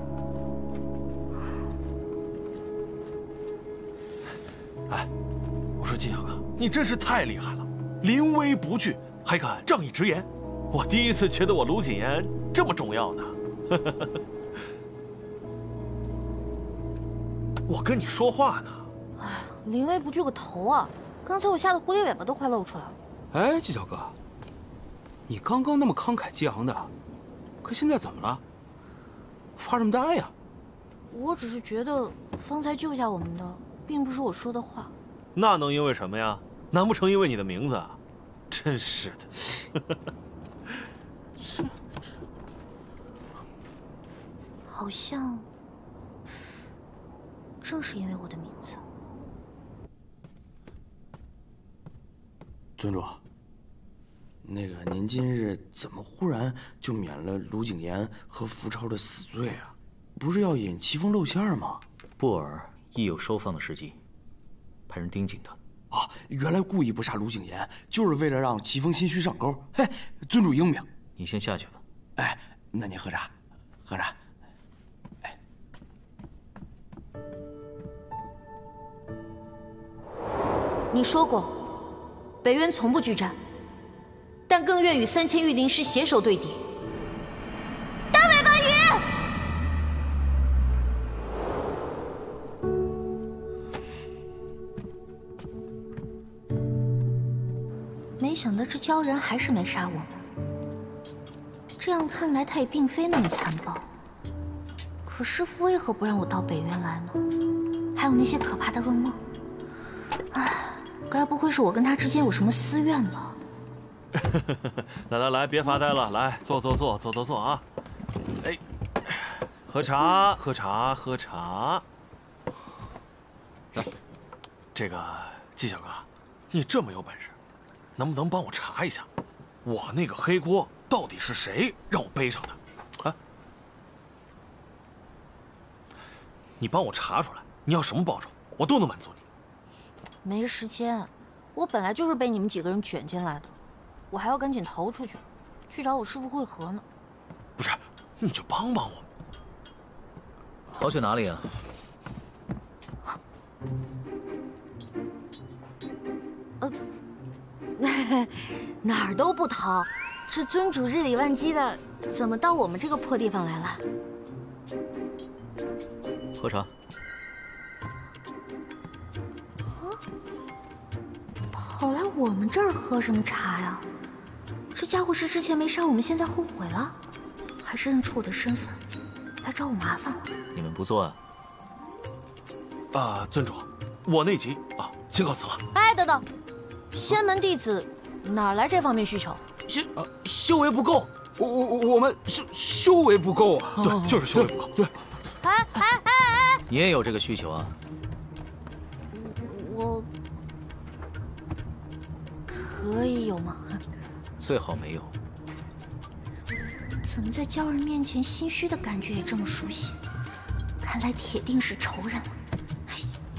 哎，我说金小哥，你真是太厉害了，临危不惧，还敢仗义直言。我第一次觉得我卢谨言这么重要呢。我跟你说话呢。 哎，临危不惧个头啊！刚才我吓得狐狸尾巴都快露出来了。 哎，纪小哥，你刚刚那么慷慨激昂的，可现在怎么了？发什么呆呀？ 我只是觉得方才救下我们的，并不是我说的话。 那能因为什么呀？难不成因为你的名字啊？真是的。 是。好像正是因为我的名字。 尊主，那个您今日怎么忽然就免了卢谨言和福超的死罪啊？不是要引奇峰露馅吗？ 布尔亦有收放的时机，派人盯紧他。 啊，原来故意不杀卢谨言，就是为了让奇峰心虚上钩。嘿，尊主英明。 你先下去吧。 哎，那您喝茶，喝茶。哎， 你说过，北渊从不惧战，但更愿与三千御灵师携手对敌。大尾巴鱼！没想到这鲛人还是没杀我们。这样看来，他也并非那么残暴。可师父为何不让我到北渊来呢？还有那些可怕的噩梦。唉，该不会是我跟他之间有什么私怨吧？ 来来来，别发呆了，来坐坐坐坐坐坐啊！哎，喝茶喝茶喝茶。来，这个纪小哥，你这么有本事，能不能帮我查一下，我那个黑锅到底是谁让我背上的？啊？你帮我查出来，你要什么报酬，我都能满足你。 没时间，我本来就是被你们几个人卷进来的，我还要赶紧逃出去，去找我师父会合呢。 不是，你就帮帮我。 逃去哪里啊？ 呃，哪儿都不逃。这尊主日理万机的，怎么到我们这个破地方来了？ 喝茶。 跑来我们这儿喝什么茶呀？这家伙是之前没杀我们，现在后悔了，还是认出我的身份，来找我麻烦了？ 你们不作案？ 啊，尊主，我内急啊，先告辞了。 哎，等等，仙门弟子哪来这方面需求？ 修啊，修为不够， 我我我们修修为不够啊， 对，就是修为不够。对。 哎哎哎哎！ 你也有这个需求啊？ 我可以有吗？ 最好没有。 怎么在鲛人面前心虚的感觉也这么熟悉？看来铁定是仇人了。哎，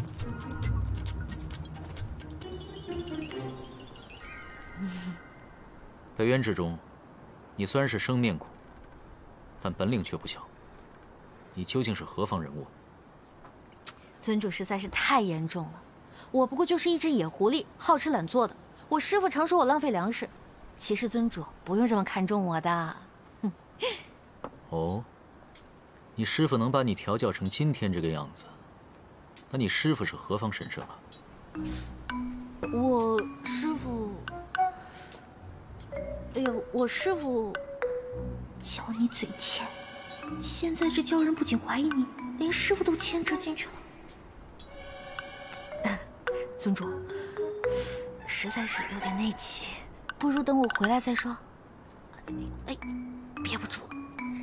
北渊之中，你虽然是生面孔，但本领却不小。你究竟是何方人物？ 尊主实在是太严重了，我不过就是一只野狐狸，好吃懒做的。我师父常说我浪费粮食，其实尊主不用这么看重我的。 哦，你师父能把你调教成今天这个样子，那你师父是何方神圣啊？ 我师父，哎呀，我师父叫你嘴欠。现在这鲛人不仅怀疑你，连师父都牵扯进去了。尊主，实在是有点内急，不如等我回来再说。 哎，憋不住。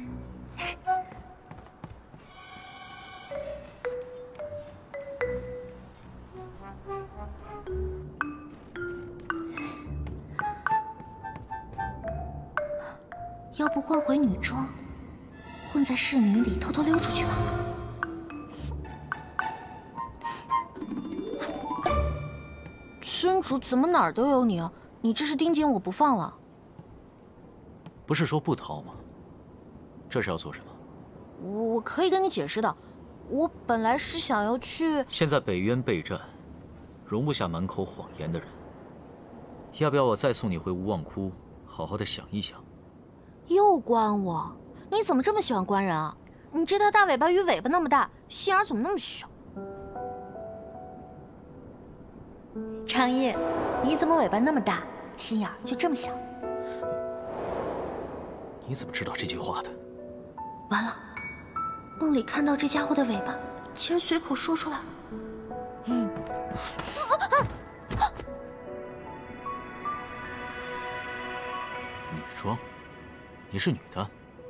要不换回女装，混在市民里偷偷溜出去吧？尊主怎么哪儿都有你啊？你这是盯紧我不放了？ 不是说不逃吗？这是要做什么？ 我我可以跟你解释的，我本来是想要去。 现在北渊备战，容不下满口谎言的人。要不要我再送你回无望窟，好好的想一想？ 又关我？你怎么这么喜欢关人啊？你这条大尾巴鱼尾巴那么大，心眼怎么那么小？长夜，你怎么尾巴那么大，心眼就这么小？ 你怎么知道这句话的？ 完了，梦里看到这家伙的尾巴，竟然随口说出来。嗯。 女装？你是女的？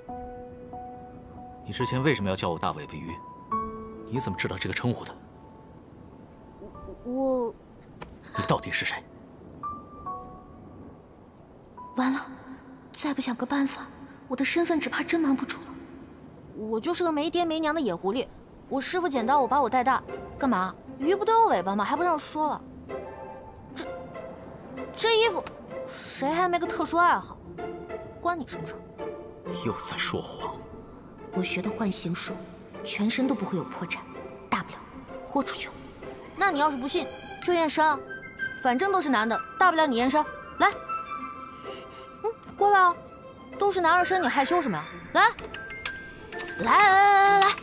你之前为什么要叫我大尾巴鱼？你怎么知道这个称呼的？ 我…… 你到底是谁？ 完了，再不想个办法，我的身份只怕真瞒不住了。我就是个没爹没娘的野狐狸，我师傅捡到我，把我带大，干嘛？鱼不都有尾巴吗？还不让说了？这这衣服，谁还没个特殊爱好？关你什么事？ 又在说谎。 我学的幻形术，全身都不会有破绽，大不了豁出去了。那你要是不信，就验身啊，反正都是男的，大不了你验身。来，嗯，过来啊，都是男儿身，你害羞什么呀？来，来来来来来。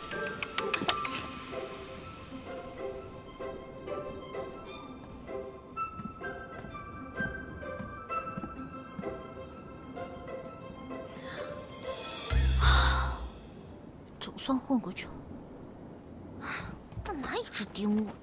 总算混过去了，干嘛一直盯我？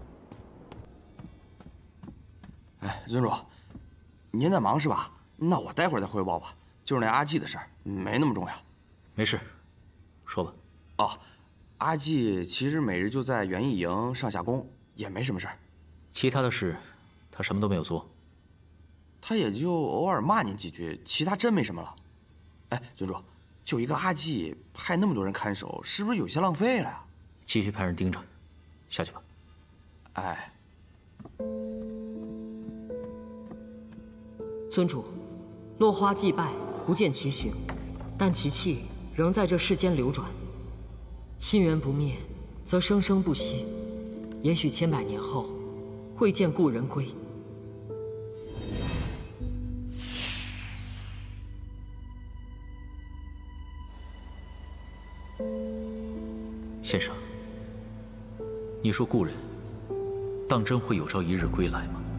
哎，尊主，您在忙是吧？那我待会儿再汇报吧。就是那阿季的事儿，没那么重要。 没事，说吧。 哦，阿季其实每日就在园艺营上下工，也没什么事儿。 其他的事，他什么都没有做。 他也就偶尔骂您几句，其他真没什么了。哎，尊主。就一个阿季，派那么多人看守，是不是有些浪费了呀？ 继续派人盯着，下去吧。 哎， 尊主，落花祭拜，不见其形，但其气仍在这世间流转。心源不灭，则生生不息。也许千百年后，会见故人归。 先生，你说故人当真会有朝一日归来吗？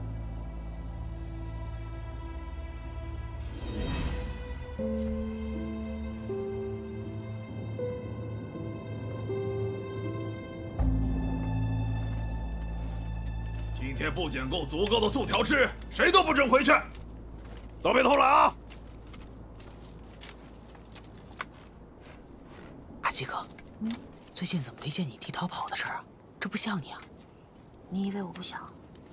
今天不捡够足够的素条吃，谁都不准回去，都别偷懒啊！ 阿基哥。嗯，最近怎么没见你提逃跑的事儿啊？这不像你啊！ 你以为我不想？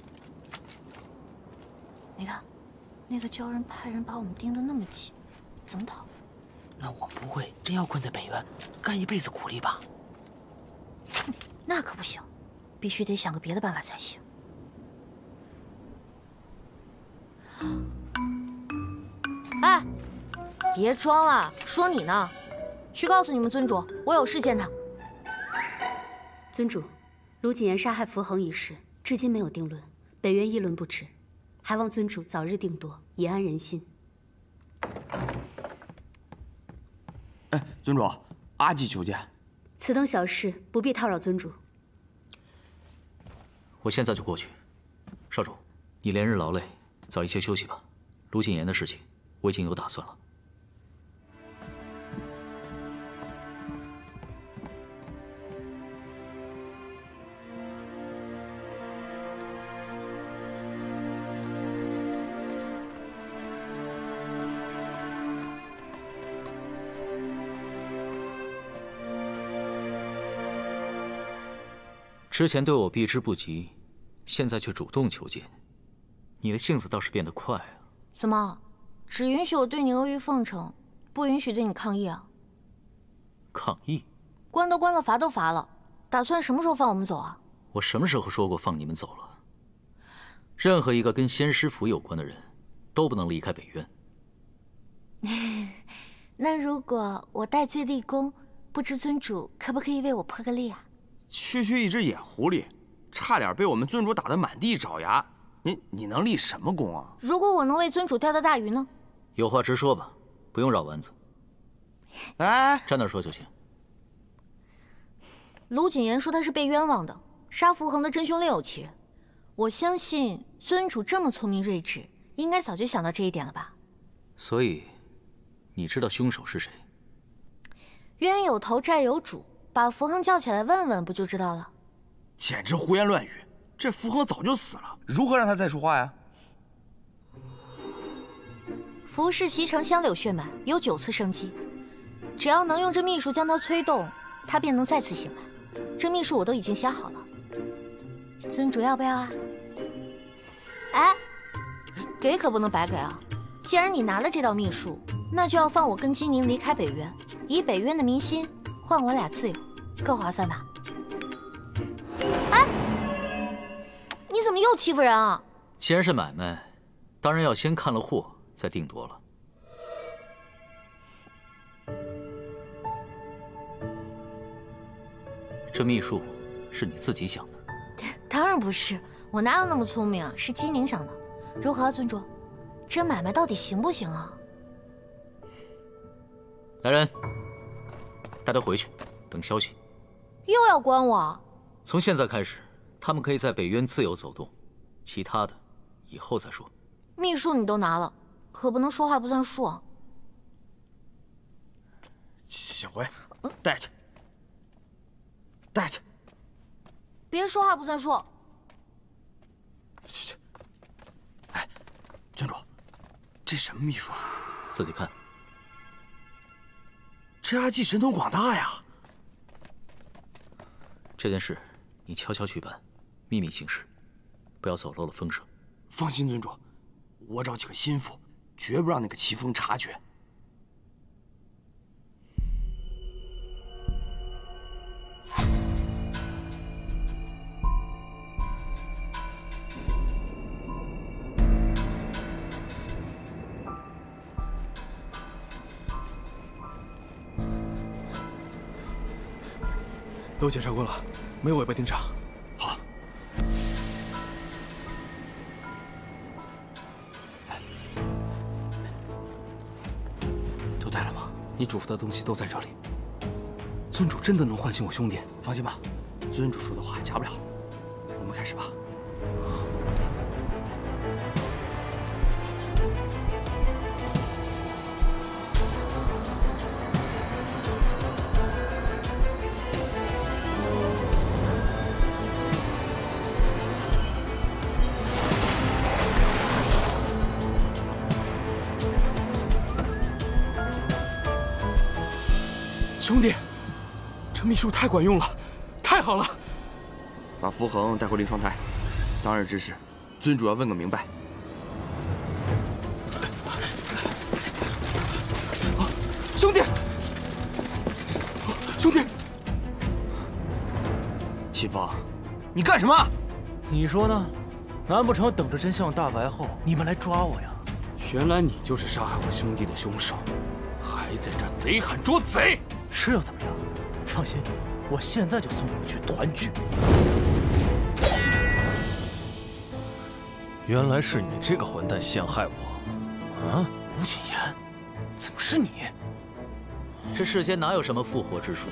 你看，那个鲛人派人把我们盯得那么紧，怎么逃？ 那我不会真要困在北渊，干一辈子苦力吧？ 哼，那可不行，必须得想个别的办法才行。哎，别装了，说你呢。去告诉你们尊主，我有事见他。 尊主，卢谨言杀害符恒一事，至今没有定论，北渊议论不止，还望尊主早日定夺，以安人心。 哎，尊主，阿季求见。 此等小事不必叨扰尊主。 我现在就过去。少主，你连日劳累，早一些休息吧。卢谨言的事情，我已经有打算了。 之前对我避之不及，现在却主动求见，你的性子倒是变得快啊。 怎么，只允许我对你阿谀奉承，不允许对你抗议啊？ 抗议？ 关都关了，罚都罚了，打算什么时候放我们走啊？ 我什么时候说过放你们走了？任何一个跟仙师府有关的人，都不能离开北渊。 那如果我戴罪立功，不知尊主可不可以为我破个例啊？ 区区一只野狐狸，差点被我们尊主打得满地找牙，你你能立什么功啊？ 如果我能为尊主钓到大鱼呢？ 有话直说吧，不用绕弯子。 哎， 站那儿说就行。 卢谨言说他是被冤枉的，杀符恒的真凶另有其人。我相信尊主这么聪明睿智，应该早就想到这一点了吧？ 所以，你知道凶手是谁？ 冤有头，债有主，把符恒叫起来问问，不就知道了？ 简直胡言乱语！这符恒早就死了，如何让他再说话呀？ 符是袭城香柳血脉，有九次生机，只要能用这秘术将它催动，他便能再次醒来。这秘术我都已经想好了，尊主要不要啊？哎，给可不能白给啊！既然你拿了这道秘术，那就要放我跟金宁离开北渊，以北渊的民心换我俩自由，够划算吧？哎，你怎么又欺负人啊？ 既然是买卖，当然要先看了货再定夺了。这秘术是你自己想的？ 当然不是，我哪有那么聪明啊？是金宁想的。如何啊，尊主？这买卖到底行不行啊？ 来人，带他回去，等消息。 又要关我？ 从现在开始，他们可以在北渊自由走动，其他的以后再说。 秘术你都拿了，可不能说话不算数啊！ 小回，带去，带去。 别说话不算数。 去去。哎，尊主，这什么秘术啊？ 自己看。 这阿纪神通广大呀！ 这件事你悄悄去办，秘密行事，不要走漏了风声。 放心，尊主，我找几个心腹，绝不让那个齐风察觉。 都检查过了，没有违背定场。 好。 都带了吗？你嘱咐的东西都在这里。尊主真的能唤醒我兄弟？ 放心吧，尊主说的话假不了。我们开始吧。 兄弟，这秘术太管用了，太好了！ 把符恒带回凌霜台，当日之事，尊主要问个明白。 兄弟，兄弟， 齐风，你干什么？ 你说呢？难不成等着真相大白后，你们来抓我呀？ 原来你就是杀害我兄弟的凶手，还在这贼喊捉贼！ 是又怎么样？放心，我现在就送你们去团聚。原来是你这个混蛋陷害我！啊，卢谨言，怎么是你？ 这世间哪有什么复活之术？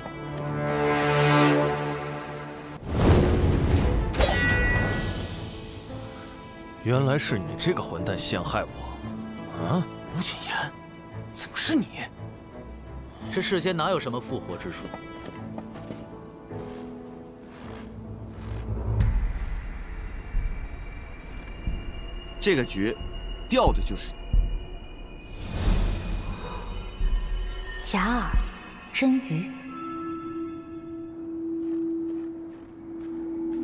原来是你这个混蛋陷害我！啊，卢谨言，怎么是你？ 这世间哪有什么复活之术？ 这个局，掉的就是你。 假饵，真鱼。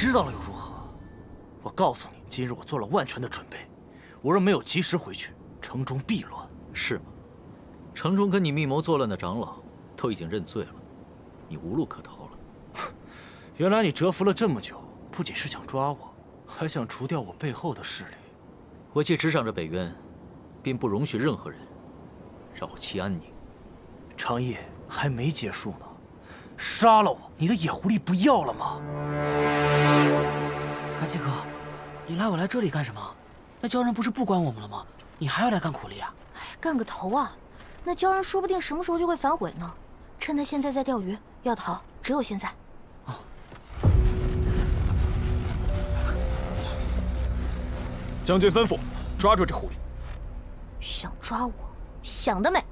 知道了又如何？我告诉你，今日我做了万全的准备，我若没有及时回去，城中必乱。 是吗？城中跟你密谋作乱的长老都已经认罪了，你无路可逃了。 原来你蛰伏了这么久，不仅是想抓我，还想除掉我背后的势力。 我既执掌着北渊，便不容许任何人让我弃安宁。 长夜还没结束呢，杀了我，你的野狐狸不要了吗？ 阿七哥，你拉我来这里干什么？那鲛人不是不管我们了吗？你还要来干苦力啊？ 哎，干个头啊！那鲛人说不定什么时候就会反悔呢。趁他现在在钓鱼，要逃只有现在。 哦。 将军吩咐，抓住这狐狸。 想抓我？想得美！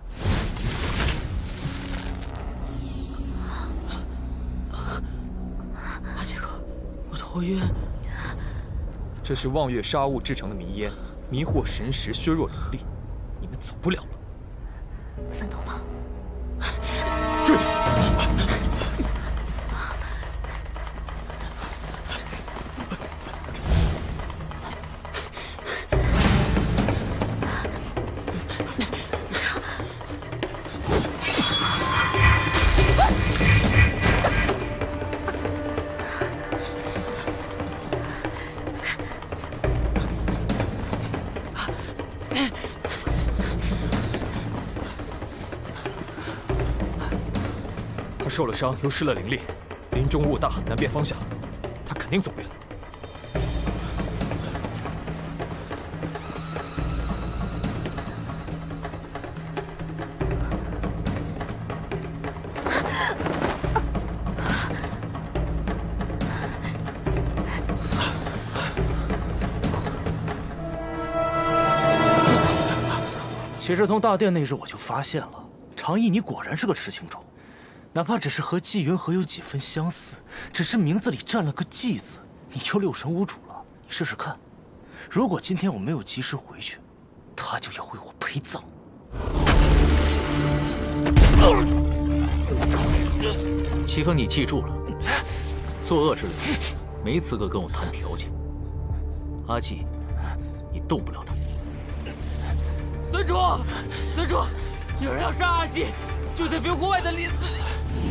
阿七哥，我头晕。 这是望月沙雾制成的迷烟，迷惑神识，削弱灵力，你们走不了了。 分头跑！ 追！受了伤，又失了灵力，林中雾大，难辨方向，他肯定走远。 其实从大殿那日我就发现了，长意你果然是个痴情种。哪怕只是和纪云河有几分相似，只是名字里占了个“纪”字，你就六神无主了。你试试看，如果今天我没有及时回去，他就要为我陪葬。 齐风，你记住了，作恶之人没资格跟我谈条件。阿纪，你动不了他。 尊主，尊主，有人要杀阿纪，就在冰湖外的林子里。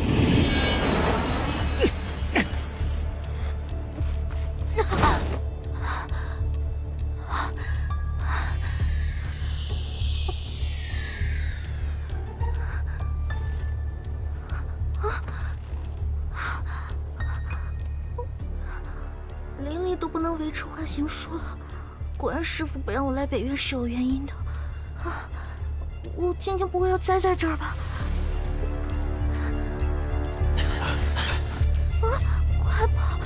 灵力都不能维持化形术了，果然师父不让我来北渊是有原因的。啊，我今天不会要栽在这儿吧？啊，快跑！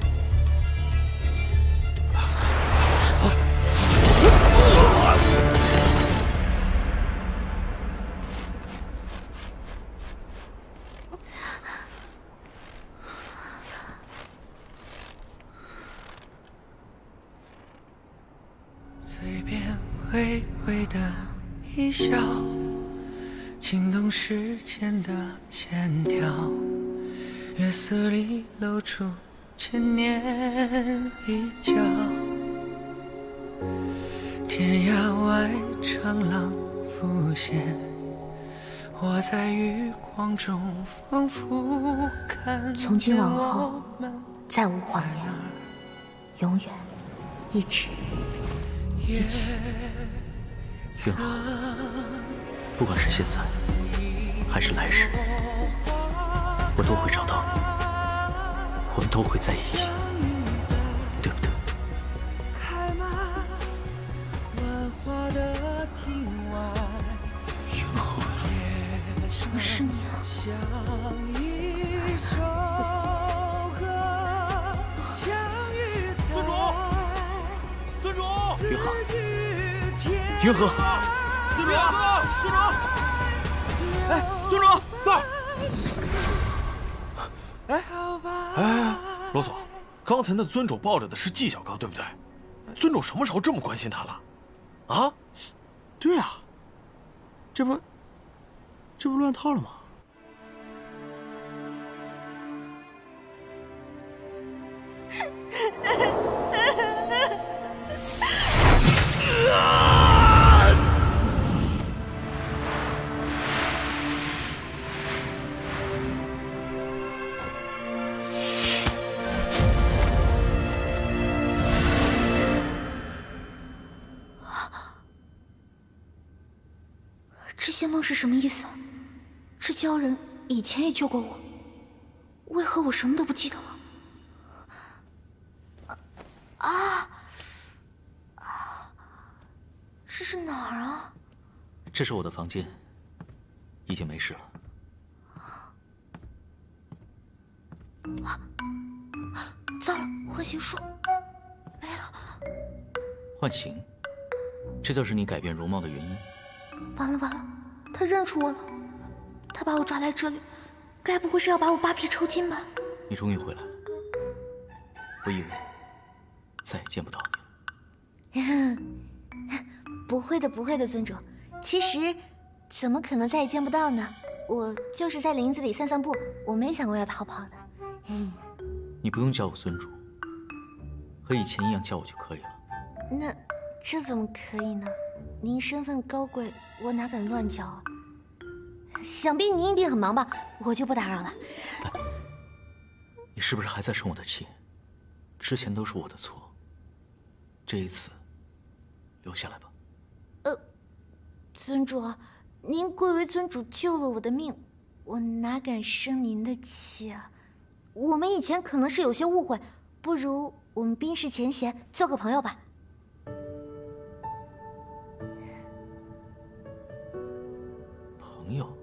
随便微微的一笑，惊动世间的线条，月色里露出千年一角。天涯外长浪浮现，我在余光中仿佛看。 从今往后，再无谎言，永远，一直。一起。 云河，不管是现在，还是来世，我都会找到你，我们都会在一起，对不对？云河， 怎么是你啊？ 尊主， 云河，云河， 尊主，尊主，哎，尊主，到！哎，哎，罗总，刚才那尊主抱着的是纪小刚，对不对？尊主什么时候这么关心他了？啊？ 对呀，这不，这不乱套了吗？ 这些梦是什么意思？这鲛人以前也救过我，为何我什么都不记得了？啊啊！这是哪儿啊？ 这是我的房间，已经没事了。 啊！糟了，唤醒术没了。 唤醒，这就是你改变容貌的原因。 完了完了，他认出我了，他把我抓来这里，该不会是要把我扒皮抽筋吧？ 你终于回来了，我以为再也见不到你了。 不会的，不会的，尊主。其实，怎么可能再也见不到呢？我就是在林子里散散步，我没想过要逃跑的。嗯， 你不用叫我尊主，和以前一样叫我就可以了。 那这怎么可以呢？您身份高贵，我哪敢乱叫啊？想必您一定很忙吧，我就不打扰了。 你是不是还在生我的气？之前都是我的错，这一次留下来吧。 呃，尊主，您贵为尊主救了我的命，我哪敢生您的气啊？我们以前可能是有些误会，不如我们冰释前嫌，做个朋友吧。 朋友？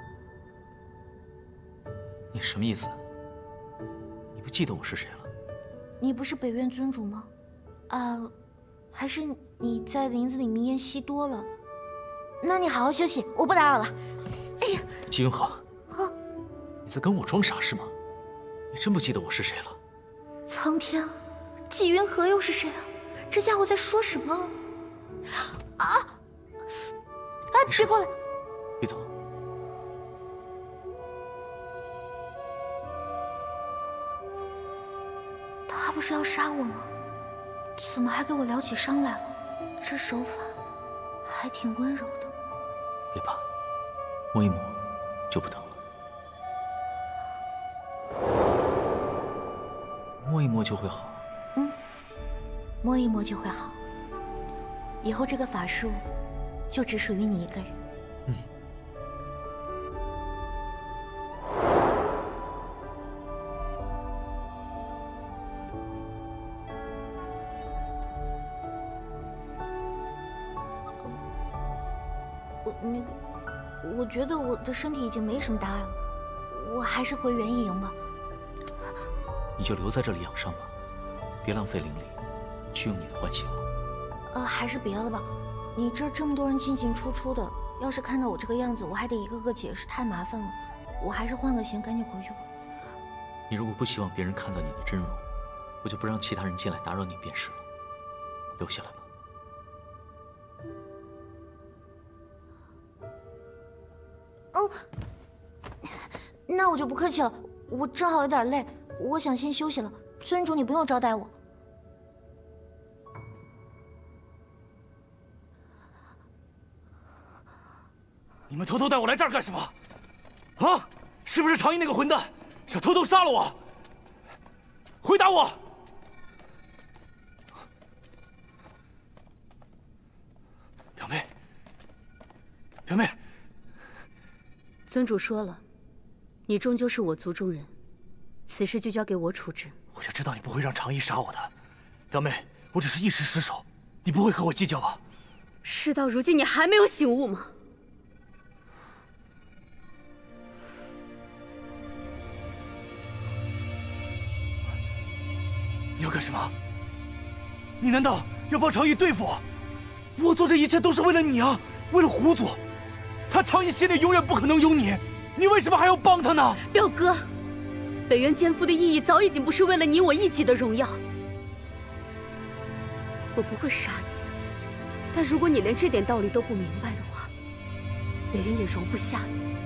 你什么意思？你不记得我是谁了？ 你不是北院尊主吗？啊，还是你在林子里迷烟吸多了？那你好好休息，我不打扰了。哎呀， 季云河， 啊， 你在跟我装傻是吗？你真不记得我是谁了？ 苍天，纪云河又是谁啊？这家伙在说什么？啊！哎，别过来！ 别动！ 他不是要杀我吗？怎么还给我疗起伤来了？这手法还挺温柔的。 别怕，摸一摸就不疼了。摸一摸就会好。 嗯，摸一摸就会好。以后这个法术就只属于你一个人。 嗯。 我那个，我觉得我的身体已经没什么大碍了，我还是回元一营吧。 你就留在这里养伤吧，别浪费灵力去用你的唤醒了。 呃，还是别了吧，你这这么多人进进出出的，要是看到我这个样子，我还得一个个解释，太麻烦了。我还是换个型，赶紧回去吧。 你如果不希望别人看到你的真容，我就不让其他人进来打扰你便是了。留下来吧。 嗯，那我就不客气了，我正好有点累，我想先休息了。尊主，你不用招待我。 你们偷偷带我来这儿干什么？啊，是不是长衣那个混蛋想偷偷杀了我？回答我！表妹，表妹。 尊主说了，你终究是我族中人，此事就交给我处置。 我就知道你不会让长衣杀我的，表妹，我只是一时失手，你不会和我计较吧？ 事到如今，你还没有醒悟吗？ 你要干什么？你难道要帮长衣对付我？我做这一切都是为了你啊，为了狐族。他长衣心里永远不可能有你，你为什么还要帮他呢？ 表哥，北渊肩负的意义早已经不是为了你我一起的荣耀。我不会杀你，但如果你连这点道理都不明白的话，北渊也容不下你。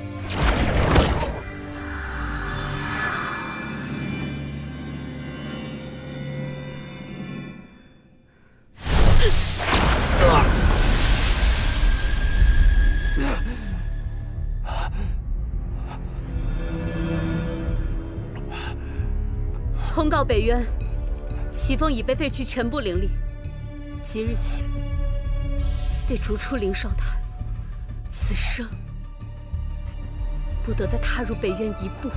通告北渊，齐风已被废去全部灵力，即日起被逐出灵少坛，此生不得再踏入北渊一步。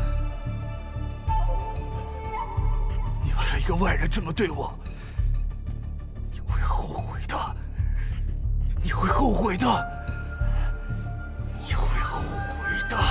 你为了一个外人这么对我，你会后悔的，你会后悔的，你会后悔的。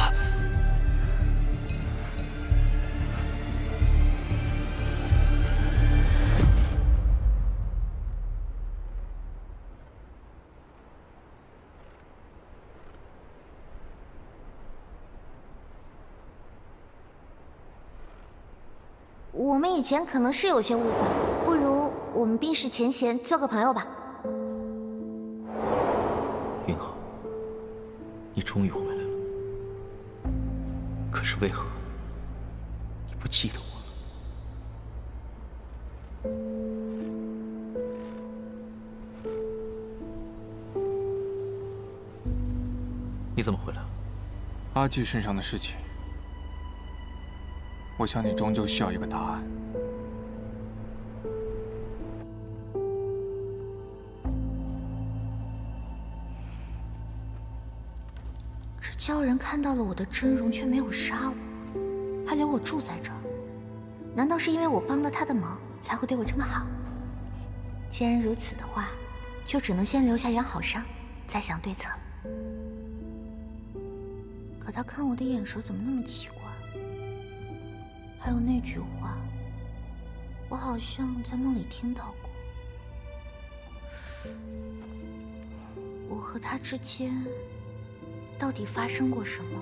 我们以前可能是有些误会，不如我们冰释前嫌，做个朋友吧。 云禾，你终于回来了。可是为何你不记得我了？你怎么回来了？ 阿季身上的事情，我想你终究需要一个答案。 这鲛人看到了我的真容，却没有杀我，还留我住在这儿。难道是因为我帮了他的忙，才会对我这么好？既然如此的话，就只能先留下养好伤，再想对策。可他看我的眼神怎么那么奇怪？还有那句话，我好像在梦里听到过。我和他之间到底发生过什么？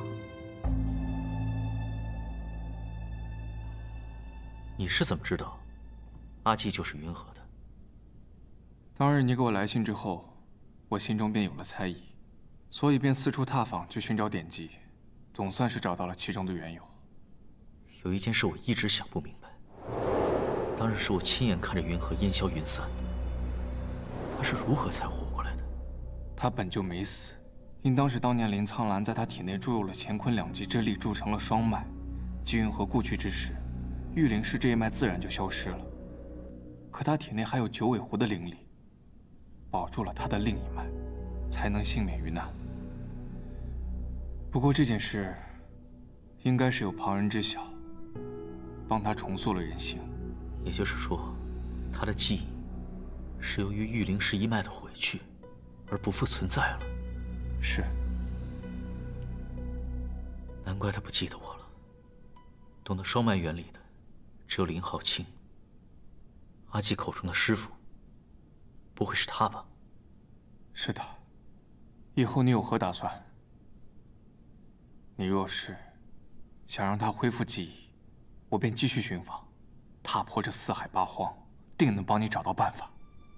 你是怎么知道阿季就是云禾的？ 当日你给我来信之后，我心中便有了猜疑，所以便四处踏访去寻找典籍，总算是找到了其中的缘由。 有一件事我一直想不明白，当然是我亲眼看着云禾烟消云散，他是如何才活过来的？ 他本就没死，应当是当年林苍兰在他体内注入了乾坤两极之力，铸成了双脉。继云禾故去之时，玉灵氏这一脉自然就消失了。可他体内还有九尾狐的灵力，保住了他的另一脉，才能幸免于难。不过这件事，应该是有旁人知晓，帮他重塑了人性。 也就是说，他的记忆是由于玉灵氏一脉的毁去，而不复存在了。 是。 难怪他不记得我了。懂得双脉原理的，只有林浩清。阿季口中的师傅，不会是他吧？ 是的。以后你有何打算？你若是想让他恢复记忆，我便继续寻访，踏破这四海八荒，定能帮你找到办法。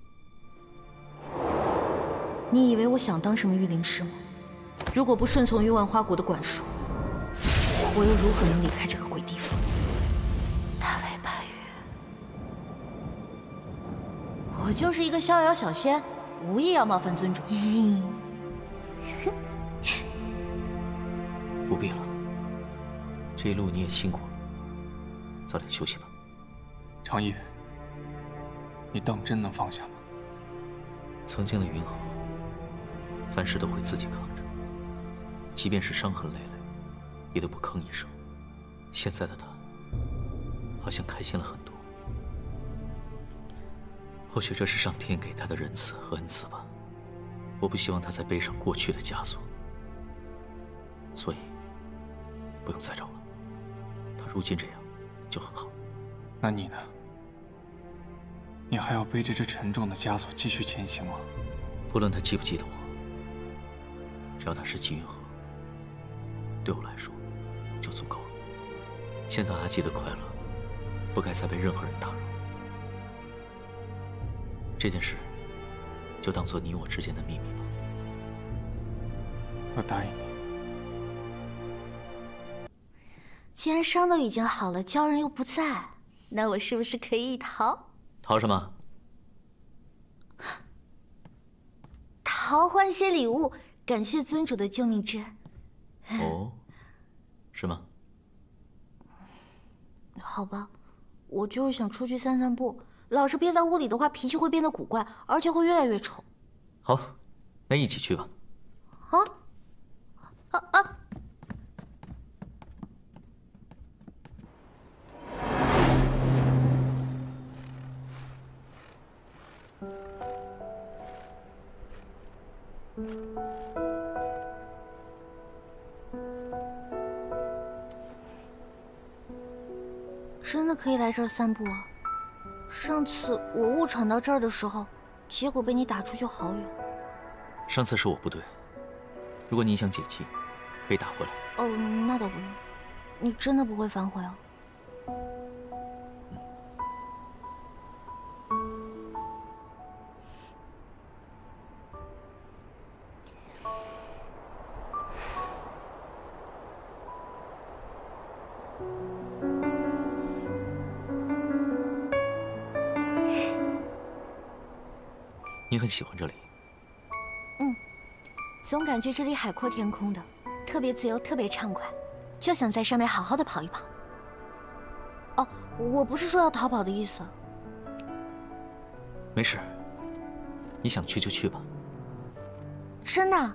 你以为我想当什么玉灵师吗？如果不顺从于万花谷的管束，我又如何能离开这个鬼地方？大为白月，我就是一个逍遥小仙，无意要冒犯尊主。 不必了，这一路你也辛苦了，早点休息吧。 长夜，你当真能放下吗？ 曾经的云禾，凡事都会自己扛着，即便是伤痕累累，也都不吭一声。现在的他，好像开心了很多。或许这是上天给他的仁慈和恩赐吧。我不希望他再背上过去的枷锁，所以不用再找了。他如今这样，就很好。 那你呢？你还要背着这沉重的枷锁继续前行吗？ 不论他记不记得我，只要他是季云禾，对我来说就足够了。现在阿季的快乐，不该再被任何人打扰。这件事，就当做你我之间的秘密吧。 我答应你。 既然伤都已经好了，鲛人又不在，那我是不是可以逃？ 逃什么？ 逃换些礼物，感谢尊主的救命之恩。 哦，是吗？ 好吧， 我就是想出去散散步。老是憋在屋里的话，脾气会变得古怪，而且会越来越丑。 好，那一起去吧。 啊啊啊！真的可以来这儿散步啊！上次我误闯到这儿的时候，结果被你打出去好远。 上次是我不对，如果你想解气，可以打回来。 哦，那倒不用。你真的不会反悔啊？ 你很喜欢这里？ 嗯，总感觉这里海阔天空的，特别自由，特别畅快，就想在上面好好的跑一跑。哦，我不是说要逃跑的意思。 没事，你想去就去吧。 真的？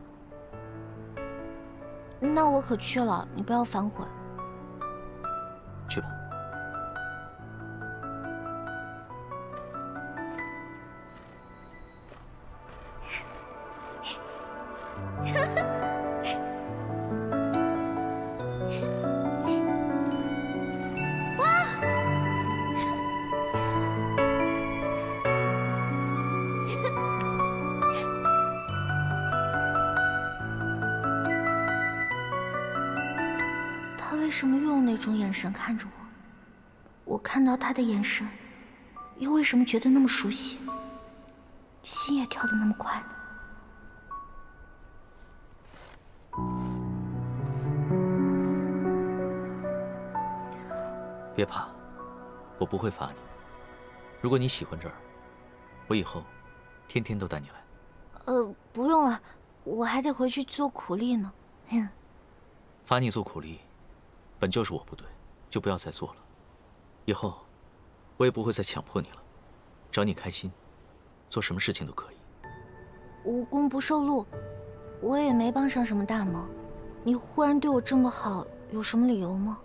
那我可去了，你不要反悔。 去吧。 为什么又用那种眼神看着我？我看到他的眼神，又为什么觉得那么熟悉？心也跳得那么快呢？ 别怕，我不会罚你。如果你喜欢这儿，我以后天天都带你来。 呃，不用了，我还得回去做苦力呢。嗯， 罚你做苦力，本就是我不对，就不要再做了。以后我也不会再强迫你了，只要你开心，做什么事情都可以。 无功不受禄，我也没帮上什么大忙，你忽然对我这么好，有什么理由吗？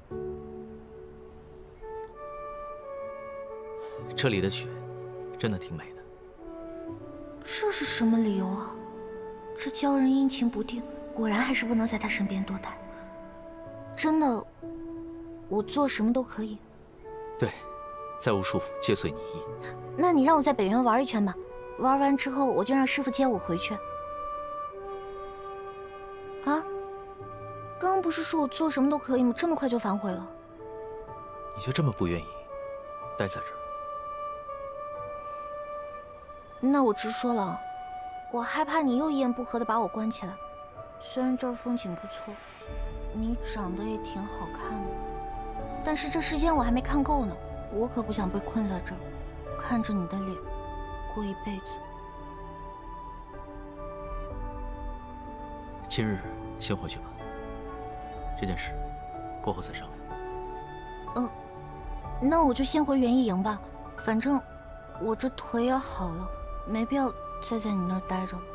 这里的雪真的挺美的。 这是什么理由啊？这鲛人阴晴不定，果然还是不能在他身边多待。真的，我做什么都可以。 对，再无束缚，皆随你意。 那你让我在北园玩一圈吧，玩完之后我就让师傅接我回去。啊？刚刚不是说我做什么都可以吗？这么快就反悔了？ 你就这么不愿意待在这儿？ 那我直说了，我害怕你又一言不合的把我关起来。虽然这儿风景不错，你长得也挺好看的，但是这世间我还没看够呢。我可不想被困在这儿，看着你的脸过一辈子。 今日先回去吧，这件事过后再商量。 嗯、呃，那我就先回园艺营吧，反正我这腿也好了，没必要再在你那儿待着了。